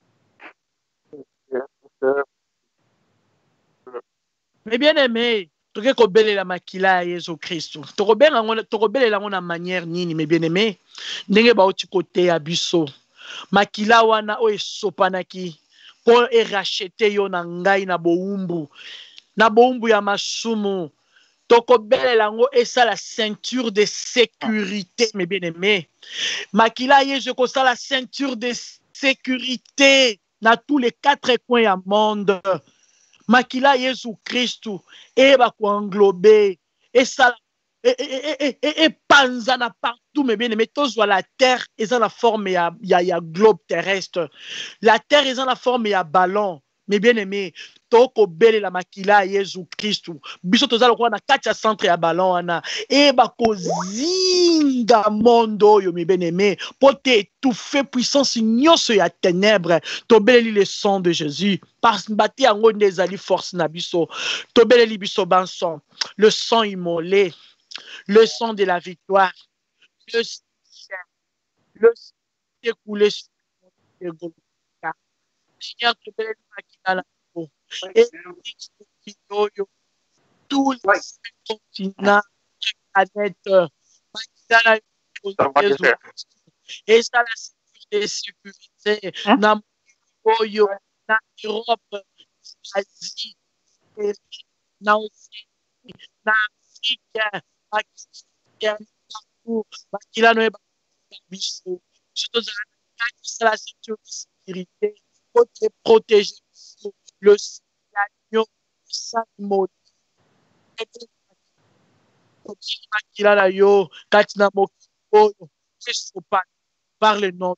[SPEAKER 1] Mais bien aimé, toke kobelela makila ya Yesu Kristo. Tokobelela ngo na manière nini, mais bien aimé, ndenge bauti kote ya biso. Makila wana o esopanaki. Pour racheter yo na ngai na boumbu ya masumu tokobelela ngo esa la ceinture de sécurité mes bien-aimés makila ye je kosa la ceinture de sécurité na tous les quatre coins ya monde makila Yesu Kristu eba ko englober esa et panzana partout mes bien-aimés tozwa la terre eza la forme ya globe terrestre la terre eza la forme ya ballon mes bien-aimés toko bele la makila Yesu Kristu biso tozala kwa na kati ya centre ya ballon wana eba kozinga mondo yo mes bien-aimés pour te étouffer puissance nyonso ya ténèbres tobeleli le sang de Jésus parce mbati yango ndezali force na biso tobeleli biso banson le sang immolé le sang de la victoire, le sang écoulé sur le Golgotha. Seigneur, te bénis dans la peau. Et tous les continents, planètes, et ça la sécurité, dans l'Europe, l'Asie, dans l'Afrique, sécurité, pour te protéger. Le Seigneur, le sang maudit. Par le nom.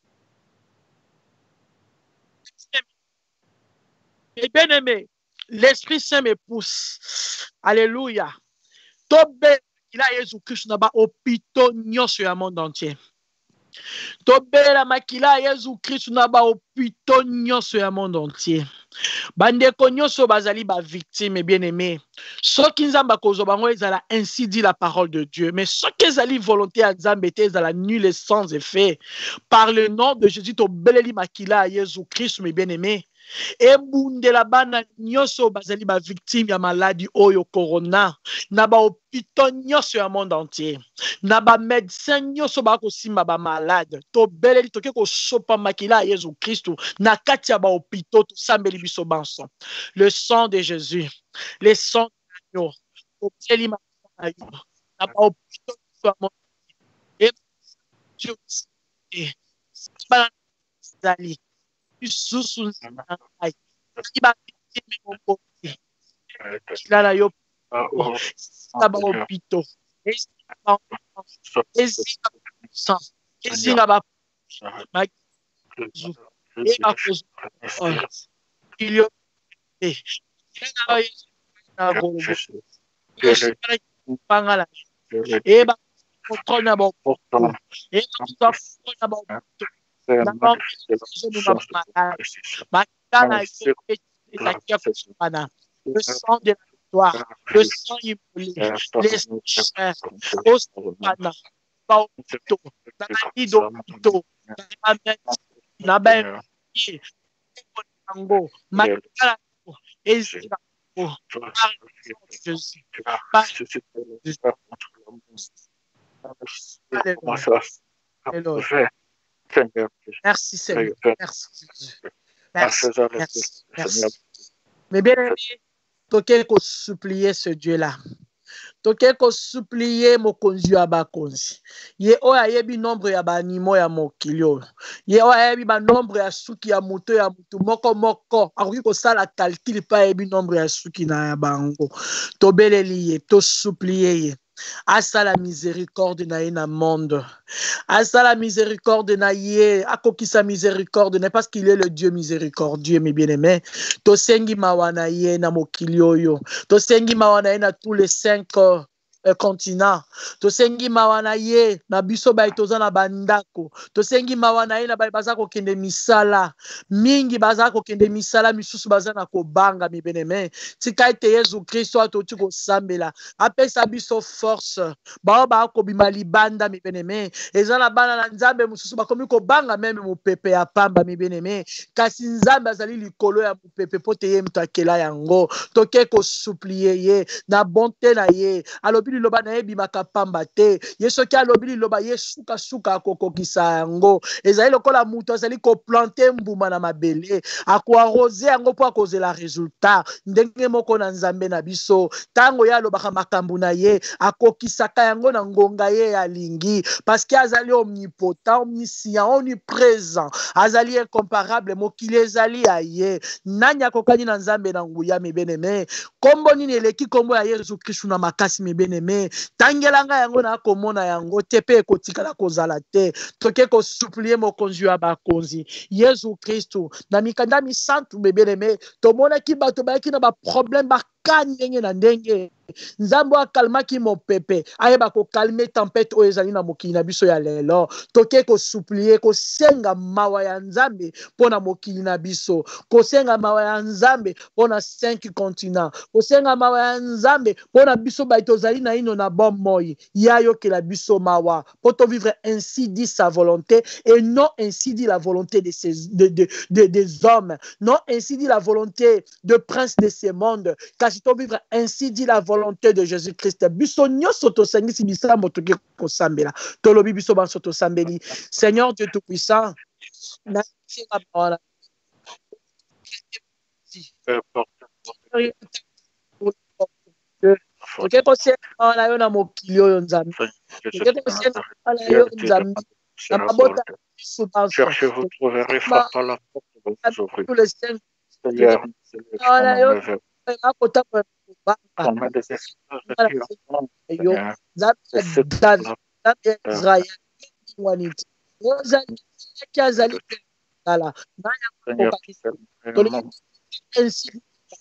[SPEAKER 1] Et bien aimé, l'Esprit Saint me pousse. Alléluia. Tobe il a Jésus-Christ n'a hôpitaux sur le monde entier. Tobela makila Jésus-Christ n'a hôpitaux sur le monde entier. Bandeko nyonso bazali ba victime bien aimé. Soki nzamba kozo bango ezala ainsi dit la parole de Dieu. Mais soki ezali volonté ya nzambe te ezala nul et sans effet. Par le nom de Jésus tobeleli makila Jésus-Christ mes bien aimé. Ebundela bana nyonso bazali ba victime ya maladie oyo corona na ba hôpitaux nyonso ya monde entier na ba médecin nyonso ba kosimba ba malade to beleli toke ko sopa makila ya Jésus Christ na kati ya ba hôpitaux to sambeli biso banso le sang de Jésus le sang de l'agneau to beleli makila na ba hôpitaux ya monde entier et ba zali susu nzai kiba kitime mokozi kilala yo saba opito ezinga ba makizu eba kozo ilio na golobo pangala eba kotona ba eba kotona ba le sang de la victoire, le sang immolé, les chers, au Sipana, Baupito, Nanido Pito, Naben, Nango, Makala, Ezra, Jésus. Merci Seigneur. Merci Jésus. Merci. Merci. Merci. Mais bien aimé, toke ko supplier ce Dieu-là. Toke ko supplier mokonzi ya bakonzi. Ye oyo ayebi nombre ya banimo ya mokili oyo. Ye oyo ayebi ba nombre ya suki ya moto moko moko. Akoki kosala calcul pa ayebi nombre ya suki na ya bango. Tobeleli ye, to supplier ye. Asa la miséricorde na ye na monde. Asa la miséricorde na ye. Akokisa miséricorde na parce qu'il est le Dieu miséricordieux, mes bien-aimés. Tosengi mawana ye na mokili oyo. Tosengi mawana ye na tous les 5 continents. Tosengi mawana ye na biso bai toza na bandako. Tosengi mawana ye na bai bazako kende misala. Mingi bazako kende misala misusu bazana ko banga mi beneme. Tika ete Yesu Kristo atoti ko sambela. Apesa biso force. Ba ko bimali banda mi beneme. Ezana bana na nzambe mususu bakomi ko banga meme mu pepe ya pamba mi beneme. Kasi nzambe azali likolo ya mu pepe pote ye mtakela yango. Toke ko supplier ye na bonté na ye. Alobi liloba na ye bimaka pamba te. Ye soki alobi liloba ye suka suka akokokisa yango. Ezali lokola muto azali ko planter mbuma na mabele. Ako arroser yango po akozela résultat. Ndenge moko na nzambe na biso. Tango ya lobaka makambu na ye akokisaka yango na ngonga ye ya lingi. Parce que azali omnipotent, omniscient, omniprésent. Azali incomparable mokili ezali ya ye. Nani akokani na nzambe na nguya mi beneme. Kombo nini eleki kombo ya Yesu Kristu na makasi mi beneme. Tangelanga yango na komona yango tepe ekotikala kozala te. Toke ko supplier mokonzi ya bakonzi. Yesu Kristu na mikanda misantu mi beneme. Tomona ki bato bayaki na ba problème ba ndenge na ndenge. Nzambo akalmaki mopepe. Ayeba ko calmer tempête oyo ezali na mokili na biso ya lelo. Toke ko supplier ko senga mawa ya nzambe pona mokili na biso. Ko senga mawa ya nzambe pona 5 continents. Ko senga mawa ya nzambe pona biso baito zali na ino na bom moi. Ya yo ke la biso mawa. Poto vivre ainsi dit sa volonté et non ainsi dit la volonté de des hommes. Non ainsi dit la volonté de prince de ce monde. Kasi to vivre ainsi dit la volonté de Jésus-Christ. Biso nyoso to sengisi bisambo toke ko sambela. Tolobi biso banso to sambeli. Seigneur Dieu tout-puissant. Toke ko senga na yo na mokili oyo nzambe. Toke ko senga na yo nzambe.
[SPEAKER 2] sera porte. Cherchez, vous trouverez, frappez à la porte, vous vous ouvrirez. Seigneur, combien de esclaves qui ont Seigneur, et ceux qui ont
[SPEAKER 1] Israël waniti ozali azali kala
[SPEAKER 2] Seigneur,
[SPEAKER 1] ainsi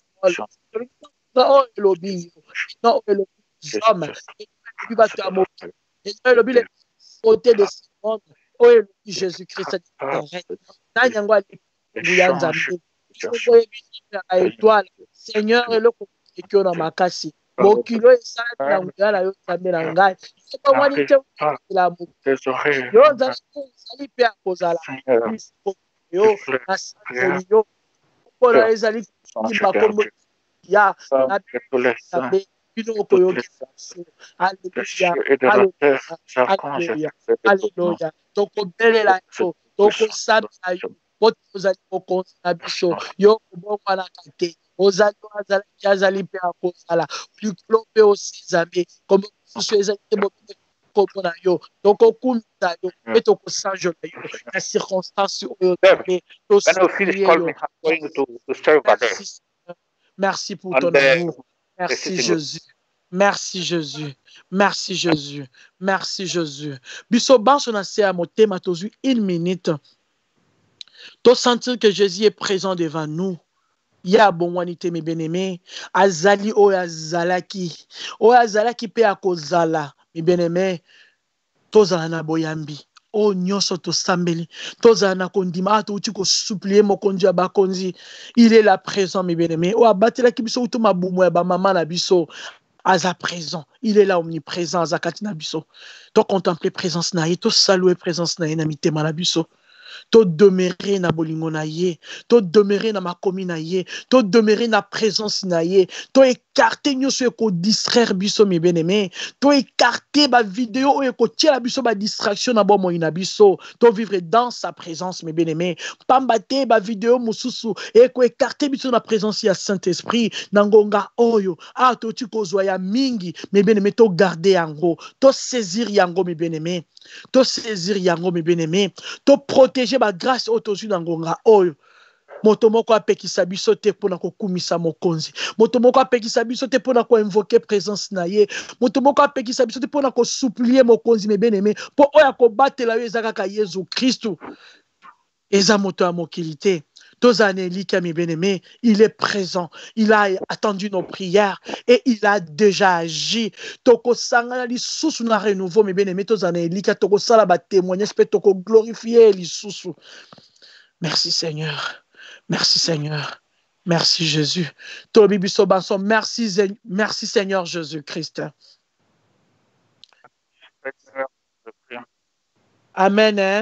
[SPEAKER 1] oyo elobi non elobi homme elobi bato ya mokili elobi le côté de ce monde oyo elobi Jésus-Christ de Nazareth nani yango alibuya nzambe oyebi ya étoile Seigneur eloko ekio na makasi mokili oyo esalami na nguya na yo nzambe na ngai ebongwani te la yo ozali mpe akozala yo nasakoli yo mpona ezali makombo ya bino okoyokisa biso aleluya tokobelela yo tokosambela yo po ozali mokonzi na biso yo kobongwanaka te ozali azalaki azali mpe akozala likolo mpe osi nzambe kombo mosusu ezali te mobile kombo na yo tokokumisa yo mpe tokosanjola yo na circonstance oyo nzambe tosulie yo. Merci pour ton amour. Merci Jésus. Merci Jésus. Merci Jésus. Merci Jésus. Biso banso na se a motema tozui une minute. To sentir que Jésus est présent devant nous. Ya bongwanite mes bien-aimés. Azali o azalaki. O azalaki pe akozala. Mes bien-aimés. Tozala na boyambi. O nyonso to sambeli. Tozala na kondima. Ato uti ko supplier mokonzi ya bakonzi. Il est là présent, mes bien-aimés. O abatela ki biso uto mabumu ya ba mama na biso. Aza présent. Il est là omniprésent. Aza katina biso. To contempler présence na ye. To saluer présence na ye na mitema na biso. To demeurer na bolingo na ye, to demeurer na makomi na ye, to demeurer na présence na ye, to écarter nyonso eko distraire biso mes bien-aimés, to écarter ba vidéo eko tia la biso ba distraction na bomoi na biso, to vivre dans sa présence mes bien-aimés. Pambate ba vidéo mususu eko écarter biso na présence ya Saint-Esprit na ngonga oyo. Ah to ti kozwa ya mingi mes bien-aimés, to garder yango, to saisir yango mes bien-aimés. To saisir yango mes bien-aimés, to protéger ma grâce autour na ngonga oyo. Moto moko apekisa biso te pona kokumisa mokonzi. Moto moko apekisa biso te pona ko invoquer présence na ye. Moto moko apekisa biso te pona ko supplier mokonzi mes bien-aimés. Po oya ko batela yo ezaka ka Yesu Christ. Eza moto ya mokilité. Mes bien-aimés, il est présent. Il a attendu nos prières et il a déjà agi. Toko sangana li susu na renouveau, mes bien-aimés, tozanelika toko sala ba témoignage pe toko glorifier li susu. Merci Seigneur. Merci Seigneur. Merci Jésus. Tobi biso banso, merci Seigneur Jésus-Christ. Amen. Hein?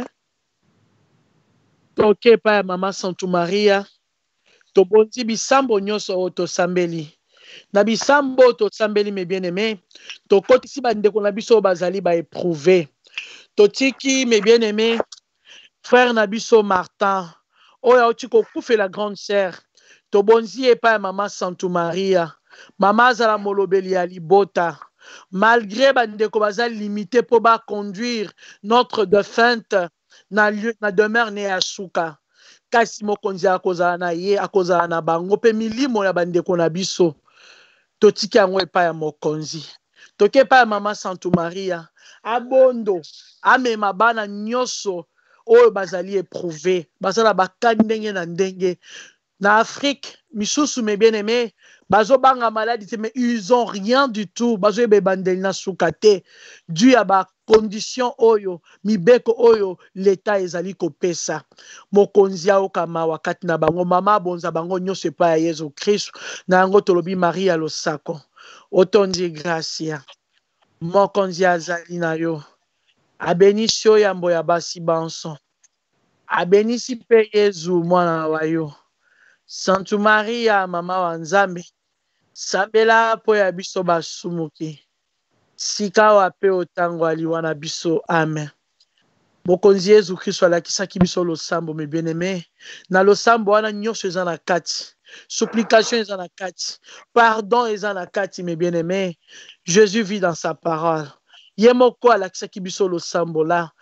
[SPEAKER 1] Toke pa Mama Santu Maria. Tobonzi bisambo nyonso o to sambeli. Na bisambo to sambeli mes bien-aimés. To kotisi bandeko na biso bazali ba éprouvé. Totiki mes bien-aimés. Frère Nabiso Martin. Oya otiko kufe la grande sœur. Tobonzi e pa Mama Santu Maria. Mama zala molobeli ya libota. Malgré bandeko bazali limité pour ba conduire notre défunte na demeure ne asuka. Kasi mokonzi akozala na ye akozala na bango pe milimo ya bandeko na biso totiki yango epa ya mokonzi toke epa ya Mama Santu Maria abondo amema bana nyonso oyo bazali éprouvé bazala bakani ndenge na ndenge na Afrique misusu mes bien-aimés bazo banga maladie mais ils ont rien du tout bazo ebe bandeli na sukate dû à ba condition oyo mibeko oyo l'état ezali kopesa mokonzi okama wakati na bango mama bonza bango nyonso epa ya Yesu Christ na yango tolobi Maria losako otondi gracia mokonzi azali na yo abenisi yo yambo ya basi banso abenisi pe Yesu mwana wa yo Santu Maria mama wa Nzambe sambela po ya biso basumuki sika wa pe otango aliwa na biso amen. Mokonzi Yesu Kristo alakisaki biso losambo mes bien-aimés na losambo wana nyonso eza na kati supplication eza na kati pardon eza na kati mes bien-aimés. Jésus vit dans sa parole ye moko alakisaki biso losambo la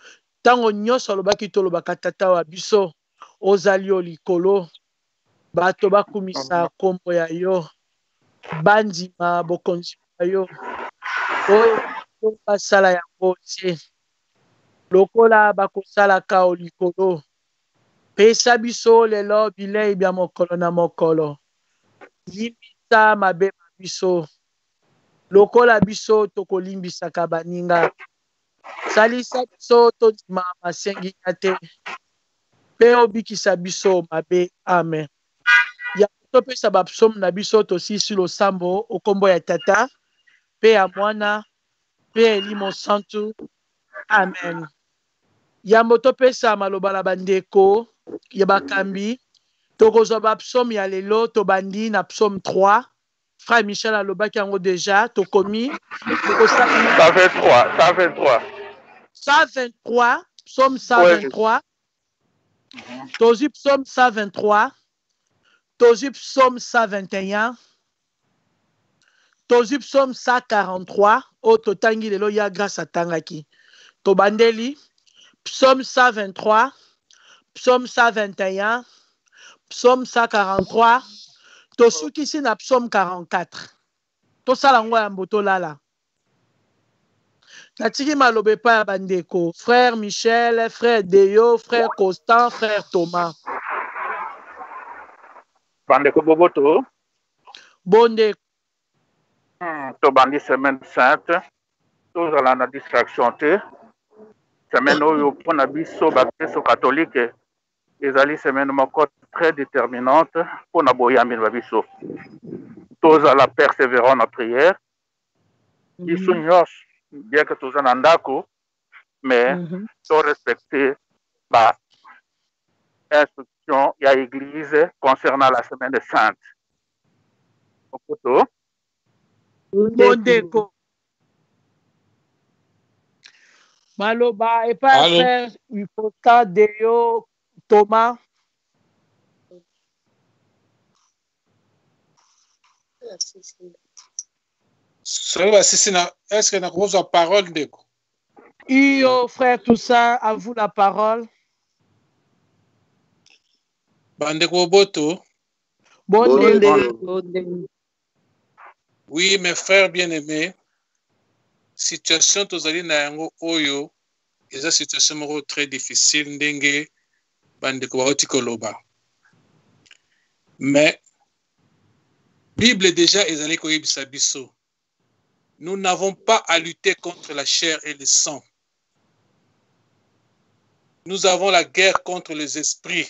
[SPEAKER 1] Tango nyonso alobaki tolobaka tata wa biso ozali yo likolo bato bakumisa kombo ya yo bandima bokonzi ya yo oyo basala yango tie lokola bakosalaka o likolo pesa biso lelo bilei bya mokolo na mokolo limbisa mabe na biso lokola biso tokolimbisaka baninga salisa biso tondima masengi ya te mpe obikisa biso mabe amen ya topesa bapsaume na biso tosisi losambo okombo ya tata mpe ya mwana mpe elimo santu amen yambo topesa maloba na bandeko ya bakambi tokozwa bapsaume ya lelo tobandi na psaume 3 frère Michel alobaki yango deja tokomi 123 psaume 123 tozwi psaume 123 tozwi psaume 121 tozwi psaume 143 oyo totangi lelo ya grâce atangaki tobandeli psaume 123 psaume 121 psaume 143 tosukisi na psaume 44 tosala ngo yambo tolala natiki maloba epai ya bandeko frère Michel, frère Deyo, frère Constant, frère Thomas
[SPEAKER 2] bandeko boboto
[SPEAKER 1] bondeko
[SPEAKER 2] tobandi semaine sainte tozala na distraction te semaine oyo mpona biso bakristo katolike ezali semaine moko très déterminante mpona boyambi na biso tozala persévérant na prière biso nyonso bien que toza na ndako mais torespecte ba instruction ya église concernant la semaine sainte opoto
[SPEAKER 1] bondeko maloba epai frère Constant, Deyo, Thomas
[SPEAKER 4] Est-ce que nous avons la parole de
[SPEAKER 1] Iyo, frère Toussaint, à vous la parole.
[SPEAKER 4] Bandeko Boto. Oui, mes frères bien-aimés, situation tozali na yango oyo, eza situation moko très difficile ndenge bandeko bauti koloba. Mais Bible déjà ezali koyebisa biso. Nous n'avons pas à lutter contre la chair et le sang. Nous avons la guerre contre les esprits,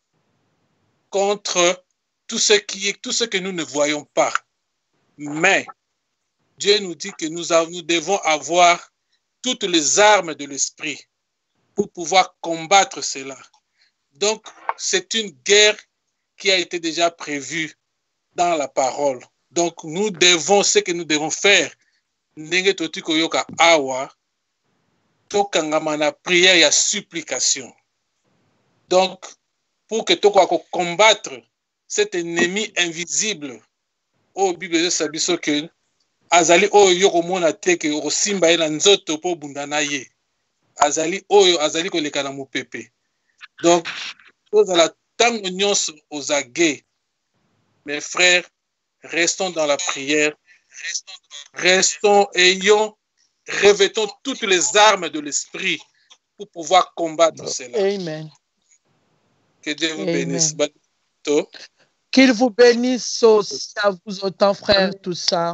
[SPEAKER 4] contre tout ce que nous ne voyons pas. Mais Dieu nous dit que nous devons avoir toutes les armes de l'esprit pour pouvoir combattre cela. Donc, c'est une guerre qui a été déjà prévue dans la parole. Donc, nous devons, ce que nous devons faire, ndenge toti koyoka awa tokangama na prière ya supplication. Donc pour que toko combattre cet ennemi invisible au Bible sa biso que azali oyo yoko mona te ke osimba ela nzoto po bundana ye azali oyo azali koleka na mopepe. Donc tozala tango nyonso ozage. Mes frères, restons dans la prière. Restons, revêtons toutes les armes de l'esprit pour pouvoir combattre cela.
[SPEAKER 1] Amen.
[SPEAKER 4] Que Dieu vous bénisse.
[SPEAKER 1] Qu'il vous bénisse aussi à vous autant, frère, tout ça.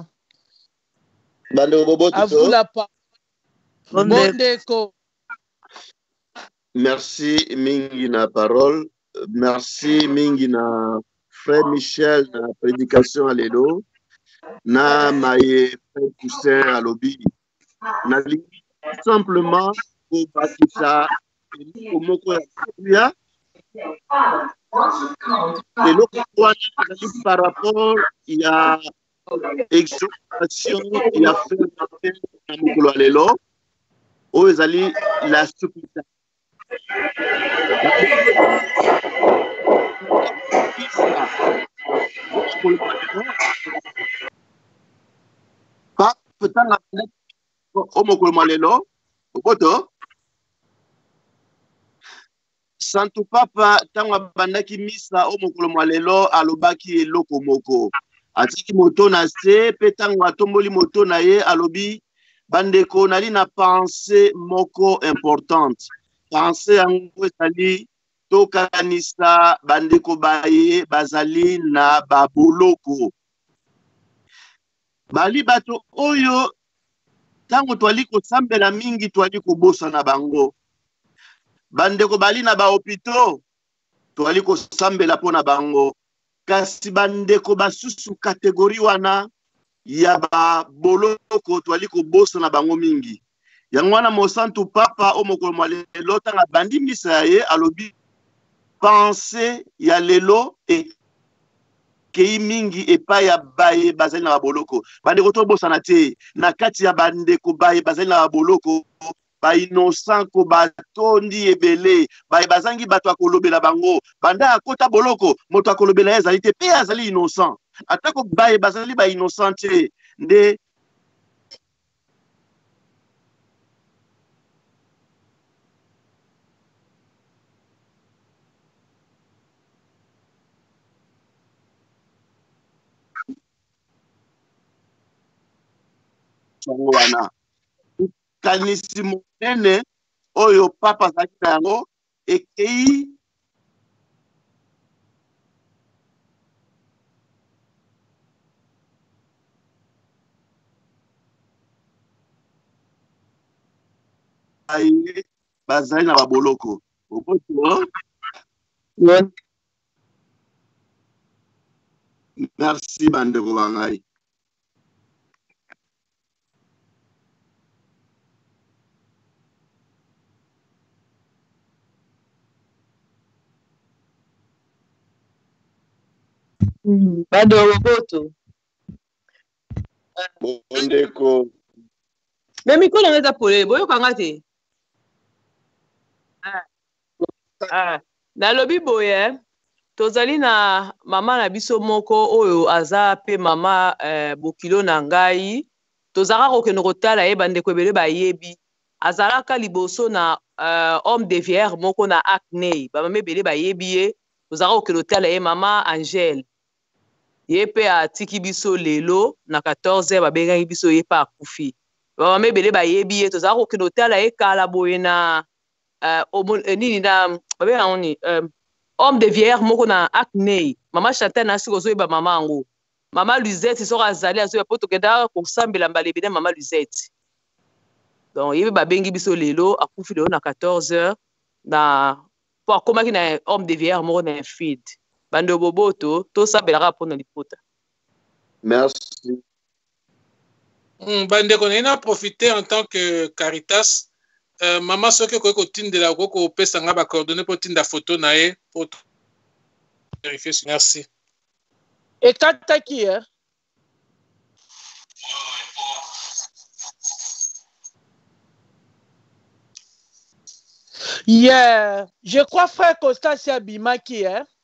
[SPEAKER 1] À vous la parole. Bondeko.
[SPEAKER 5] Merci mingi na parole. Merci mingi na frère Michel na prédication à l'élo. Na maye frère Toussaint à lobby. Na simplement pour bakisa komoko ya et l'autre point par rapport il y a exhortation il y a fait na mokolo ya lelo oyo ezali la supplication. Pas peut-être au mokolo malelo okoto Santo Papa tanga bandaki misa o mokolo mwa lelo alobaki eloko moko. Atiki moto na se pe tanga atomboli moto na ye alobi bandeko nali na pensée moko importante. Pensée yango ezali tokanisa bandeko baye bazali na baboloko. Bali bato oyo tango twali kosambela mingi twali kobosa na bango. Bandeko bali na bahopito twali kosambela po na bango. Kasi bandeko basusu kategori wana ya baboloko twali kobosa na bango mingi. Yango wana Mosantu Papa o mokolo mwa lelo tanga bandi misa ye alobi pensée ya lelo kei mingi epa ya baye bazali na baboloko. Bandeko tobosa na te na kati ya bandeko baye bazali na baboloko. Ba innocent ko batondi ebele baye bazangi bato akolobela bango banda akota boloko moto akolobela ye azali te pe azali innocent atako baye bazali ba innocent te nde wana kanisi monene oyo papa azali na yango ekei bazali na baboloko. Merci bandeko bangai.
[SPEAKER 6] Bado roboto.
[SPEAKER 5] Bondeko.
[SPEAKER 6] Mais mikolo ngeza pole boyo kangate. Na lobi boye tozali na mama na biso moko oyo aza pe mama bokilo na ngai tozaka kokende kotala ye bandeko ebele bayebi azalaka liboso na homme de vierre moko na acné bamama ebele bayebi ye tozalaka kokende kotala ye mama Angèle ye pe atiki biso lelo na 14h babengaki biso ye pe akufi bamama ebele bayebi ye tozalaka kokende kotala ye kala boye na nini na babengaka nini homme de vierre moko na acné mama Chantal nasi kozoyeba mama yango mama Luzette soki azali azoyeba po tokendaka kosambela mbala ebele mama Luzette donc ye pe babengi biso lelo akufi lelo na 14h na po akomaki na homme de vierre moko na infide bando boboto tosambelaka mpo na lipota.
[SPEAKER 5] Merci.
[SPEAKER 4] Bandeko na profiter en tant que Caritas mama soki okoki kotindela okoki kopesa nga bacoordonné mpo tinda photo na ye po vérifier. Merci.
[SPEAKER 1] Ekataki Yeah, je crois frère Costa c'est Abimaki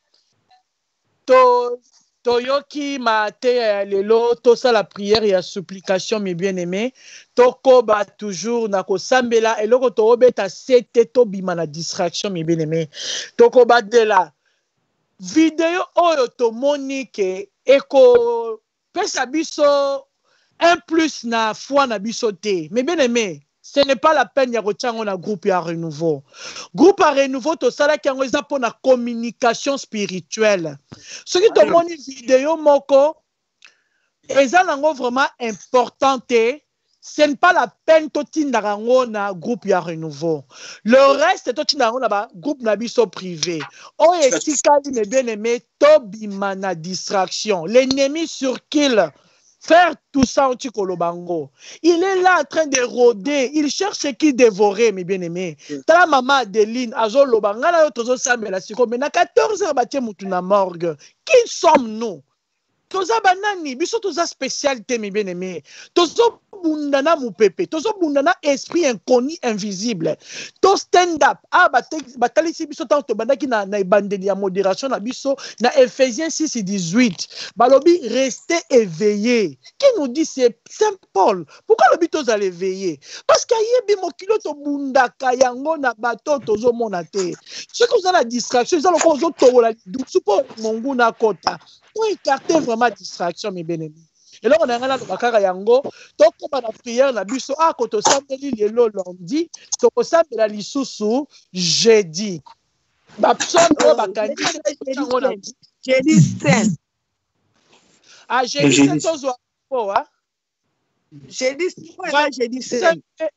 [SPEAKER 1] Toyoki mate lelo to ça la prière et la supplication mes bien-aimés toko ba toujours na ko sambela eloko to obeta sete to bima na distraction mes bien-aimés toko ba de la vidéo oyo to monique eko pesa biso un plus na foi na biso te mes bien-aimés. Ce n'est pas la peine de retirer un groupe à renouveau. Groupe à renouveau, tout ça là qui est pour la communication spirituelle. Ce qui te montre une vidéo, moko, est vraiment importante. Ce n'est pas la peine de retirer un groupe à renouveau. Le reste, c'est un groupe nabiso privé. Oh, et si quelqu'un bien aimé, tobima na distraction. L'ennemi sur kill. Faire tout ça au Tikolobango. Il est là en train de rôder. Il cherche qui dévorer, mes bien-aimés. T'as la maman Adeline, Azo Lobanga, là, Tozo Samela, mais à 14h, baté Moutuna morgue. Qui sommes-nous? Toza banani, biso toza spécialité, mes bien-aimés. Tozo bundana mupepe, tozo bundana esprit inconnu invisible. To stand up. Ah batalisi biso tanto bandaki na ebandeli ya modération na biso na Ephésiens 6:18. Balobi restez éveillés. Qui nous dit c'est Saint Paul? Pourquoi le but aux éveillés? Parce qu'il y a des mokilo to bundaka yango na bato tozo monate. Ce que vous avez la distraction, ils ont encore to la support mongu na kota. Pour écarter vraiment distraction mes bien-aimés. Et là on a ngala bakaka yango to ko ba na prière na biso a ko to sambeli lelo lundi to ko sambela lisusu jeudi. Ba pson o bakandi
[SPEAKER 6] jeudi saint.
[SPEAKER 1] Ah jeudi saint tozo po ha.
[SPEAKER 6] Jeudi saint.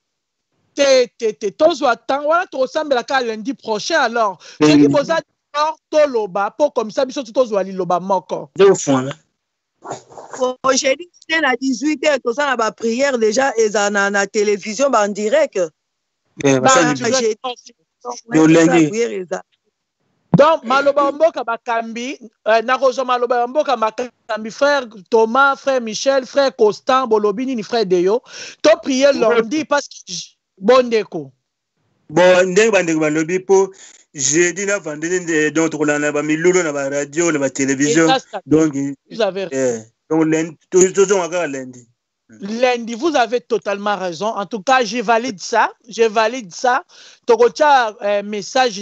[SPEAKER 1] Tozo attend voilà to sambela ka lundi prochain alors. Ce qui pose à to loba po comme ça biso tozo ali loba moko.
[SPEAKER 6] Jeudi saint à 18h to ça na ba prière déjà et na télévision en direct.
[SPEAKER 1] Donc maloba mboka bakambi na rozo maloba mboka makambi frère Thomas, frère Michel, frère Constant, Bolobini ni frère Deyo. To prier lundi parce que bondeko.
[SPEAKER 7] Bon ndenge bandeko balobi po jeudi na vendredi donc on a ba milulo na ba radio na ba télévision donc
[SPEAKER 1] vous avez
[SPEAKER 7] donc lundi toujours encore lundi.
[SPEAKER 1] Lundi, vous avez totalement raison. En tout cas, je valide ça. Tokocha message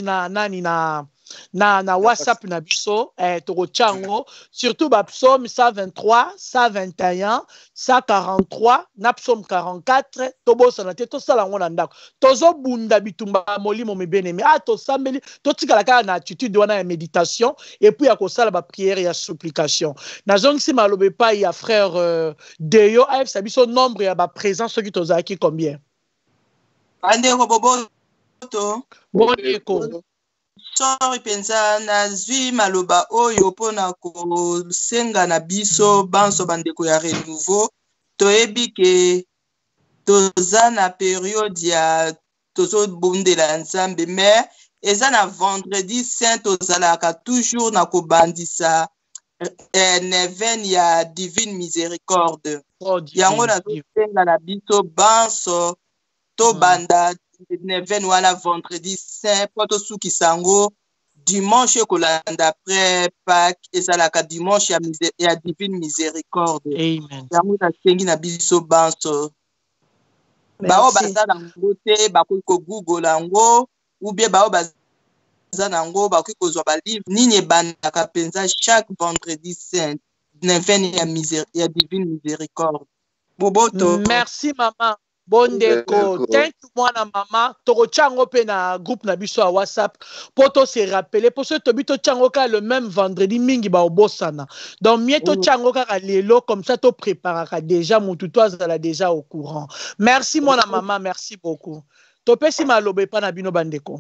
[SPEAKER 1] na WhatsApp na biso tokochango surtout ba psaume 123, 121, 143, na psaume 44 tobosa na te to sala ngona ndako. Tozo bunda bitumba molimo mebenemi. To sambeli to tikala ka na attitude wana ya méditation et puis ya ko sala ba prière ya supplication. Na zongisi malobe pa ya frère Deyo af sabiso nombre ya ba présence qui tozaki combien?
[SPEAKER 8] Andeko boboto.
[SPEAKER 1] Boneko.
[SPEAKER 8] Sorry penza na zwi maloba oyo pona ko senga na biso banso bandeko ya renouveau toyebi ke toza na période ya tozo bundela nzambe mais eza na vendredi saint tozalaka toujours na kobandisa neven ya divine miséricorde yango na senga na biso banso to banda neven wana vendredi saint poto suki sango dimanche kolanda après Pâques ezalaka dimanche ya divine miséricorde.
[SPEAKER 1] Amen.
[SPEAKER 8] Yango na sengi na biso banso bao baza nango te bakoki kogoogle yango ou bien bao baza nango bakoki kozwa balivre nini ebandaka mpenza chaque vendredi saint neven ya divine miséricorde. Boboto.
[SPEAKER 1] Merci maman. Bondeko, thank you mwana mama. Toko chango pe na groupe na biso à WhatsApp. Poto se rappeler. Pour ce tobito chango ka le même vendredi mingi ba obosana. Donc mieto chango ka lelo comme ça to préparera déjà mon tutoise là déjà au courant. Merci mwana mama, merci beaucoup. Topé si malobe pa na bino bandeko.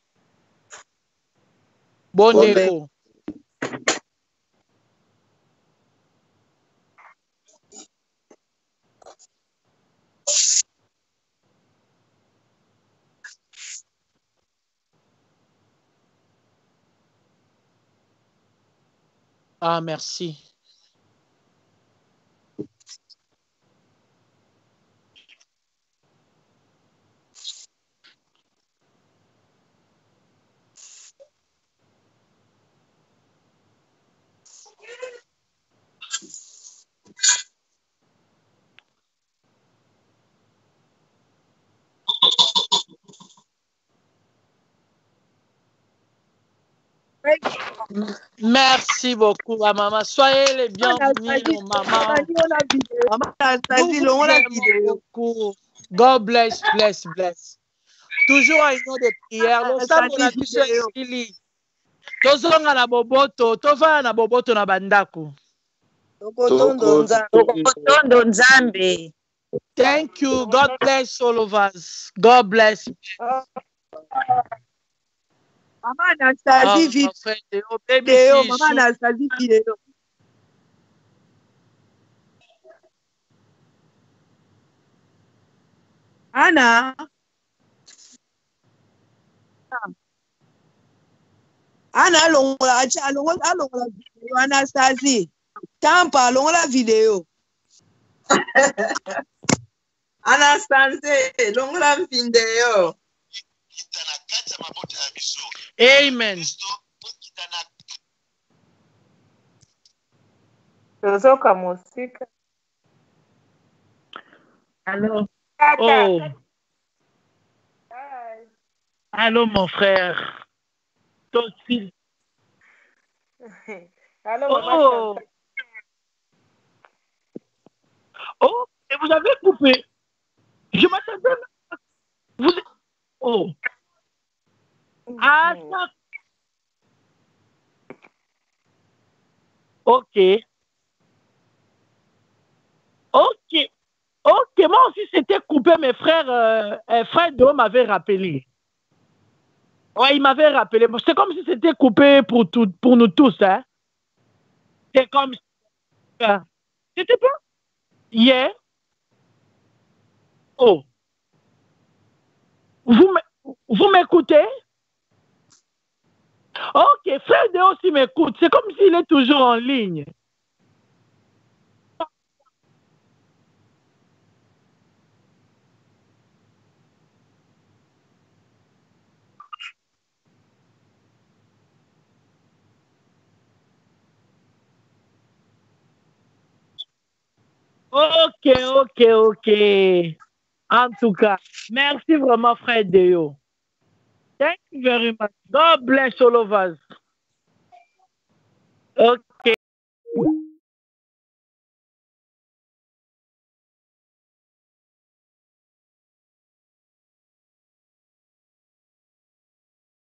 [SPEAKER 1] Bondeko. Ah, merci. Merci beaucoup à maman. Soyez les bienvenus, maman. Beaucoup. God bless, bless, bless. Toujours à une heure de prière. Tozonga na boboto, tova na boboto na bandako.
[SPEAKER 3] Tokotondo nzambe.
[SPEAKER 1] Thank you. God bless all of us. God bless.
[SPEAKER 6] Mama Anastasie vidéo. Mama Anastasie vidéo. Anna. Anna alongola vidéo Anastasie. Tampa alongola vidéo.
[SPEAKER 8] santé longola mpinde yo.
[SPEAKER 1] Amen.
[SPEAKER 6] tozoka mosika.
[SPEAKER 1] Allô? Oh. Allô, mon frère. Toi aussi.
[SPEAKER 6] Allô,
[SPEAKER 1] Oh.
[SPEAKER 6] maman.
[SPEAKER 1] Oh, et vous avez coupé. Je m'attendais. Vous... Oh. Ah, ça. Ok. Ok. Ok, moi aussi c'était coupé, mes frères, frère Deo m'avait rappelé. Ouais, il m'avait rappelé. C'est comme si c'était coupé pour nous tous, hein. C'est comme ça. C'était pas hier. Oh. Vous m'écoutez? Ok, frère Deo aussi m'écoute. C'est comme s'il est toujours en ligne. Ok, ok, ok. En tout cas, merci vraiment, frère Deo. Thank you very much. God bless all of us. Ok.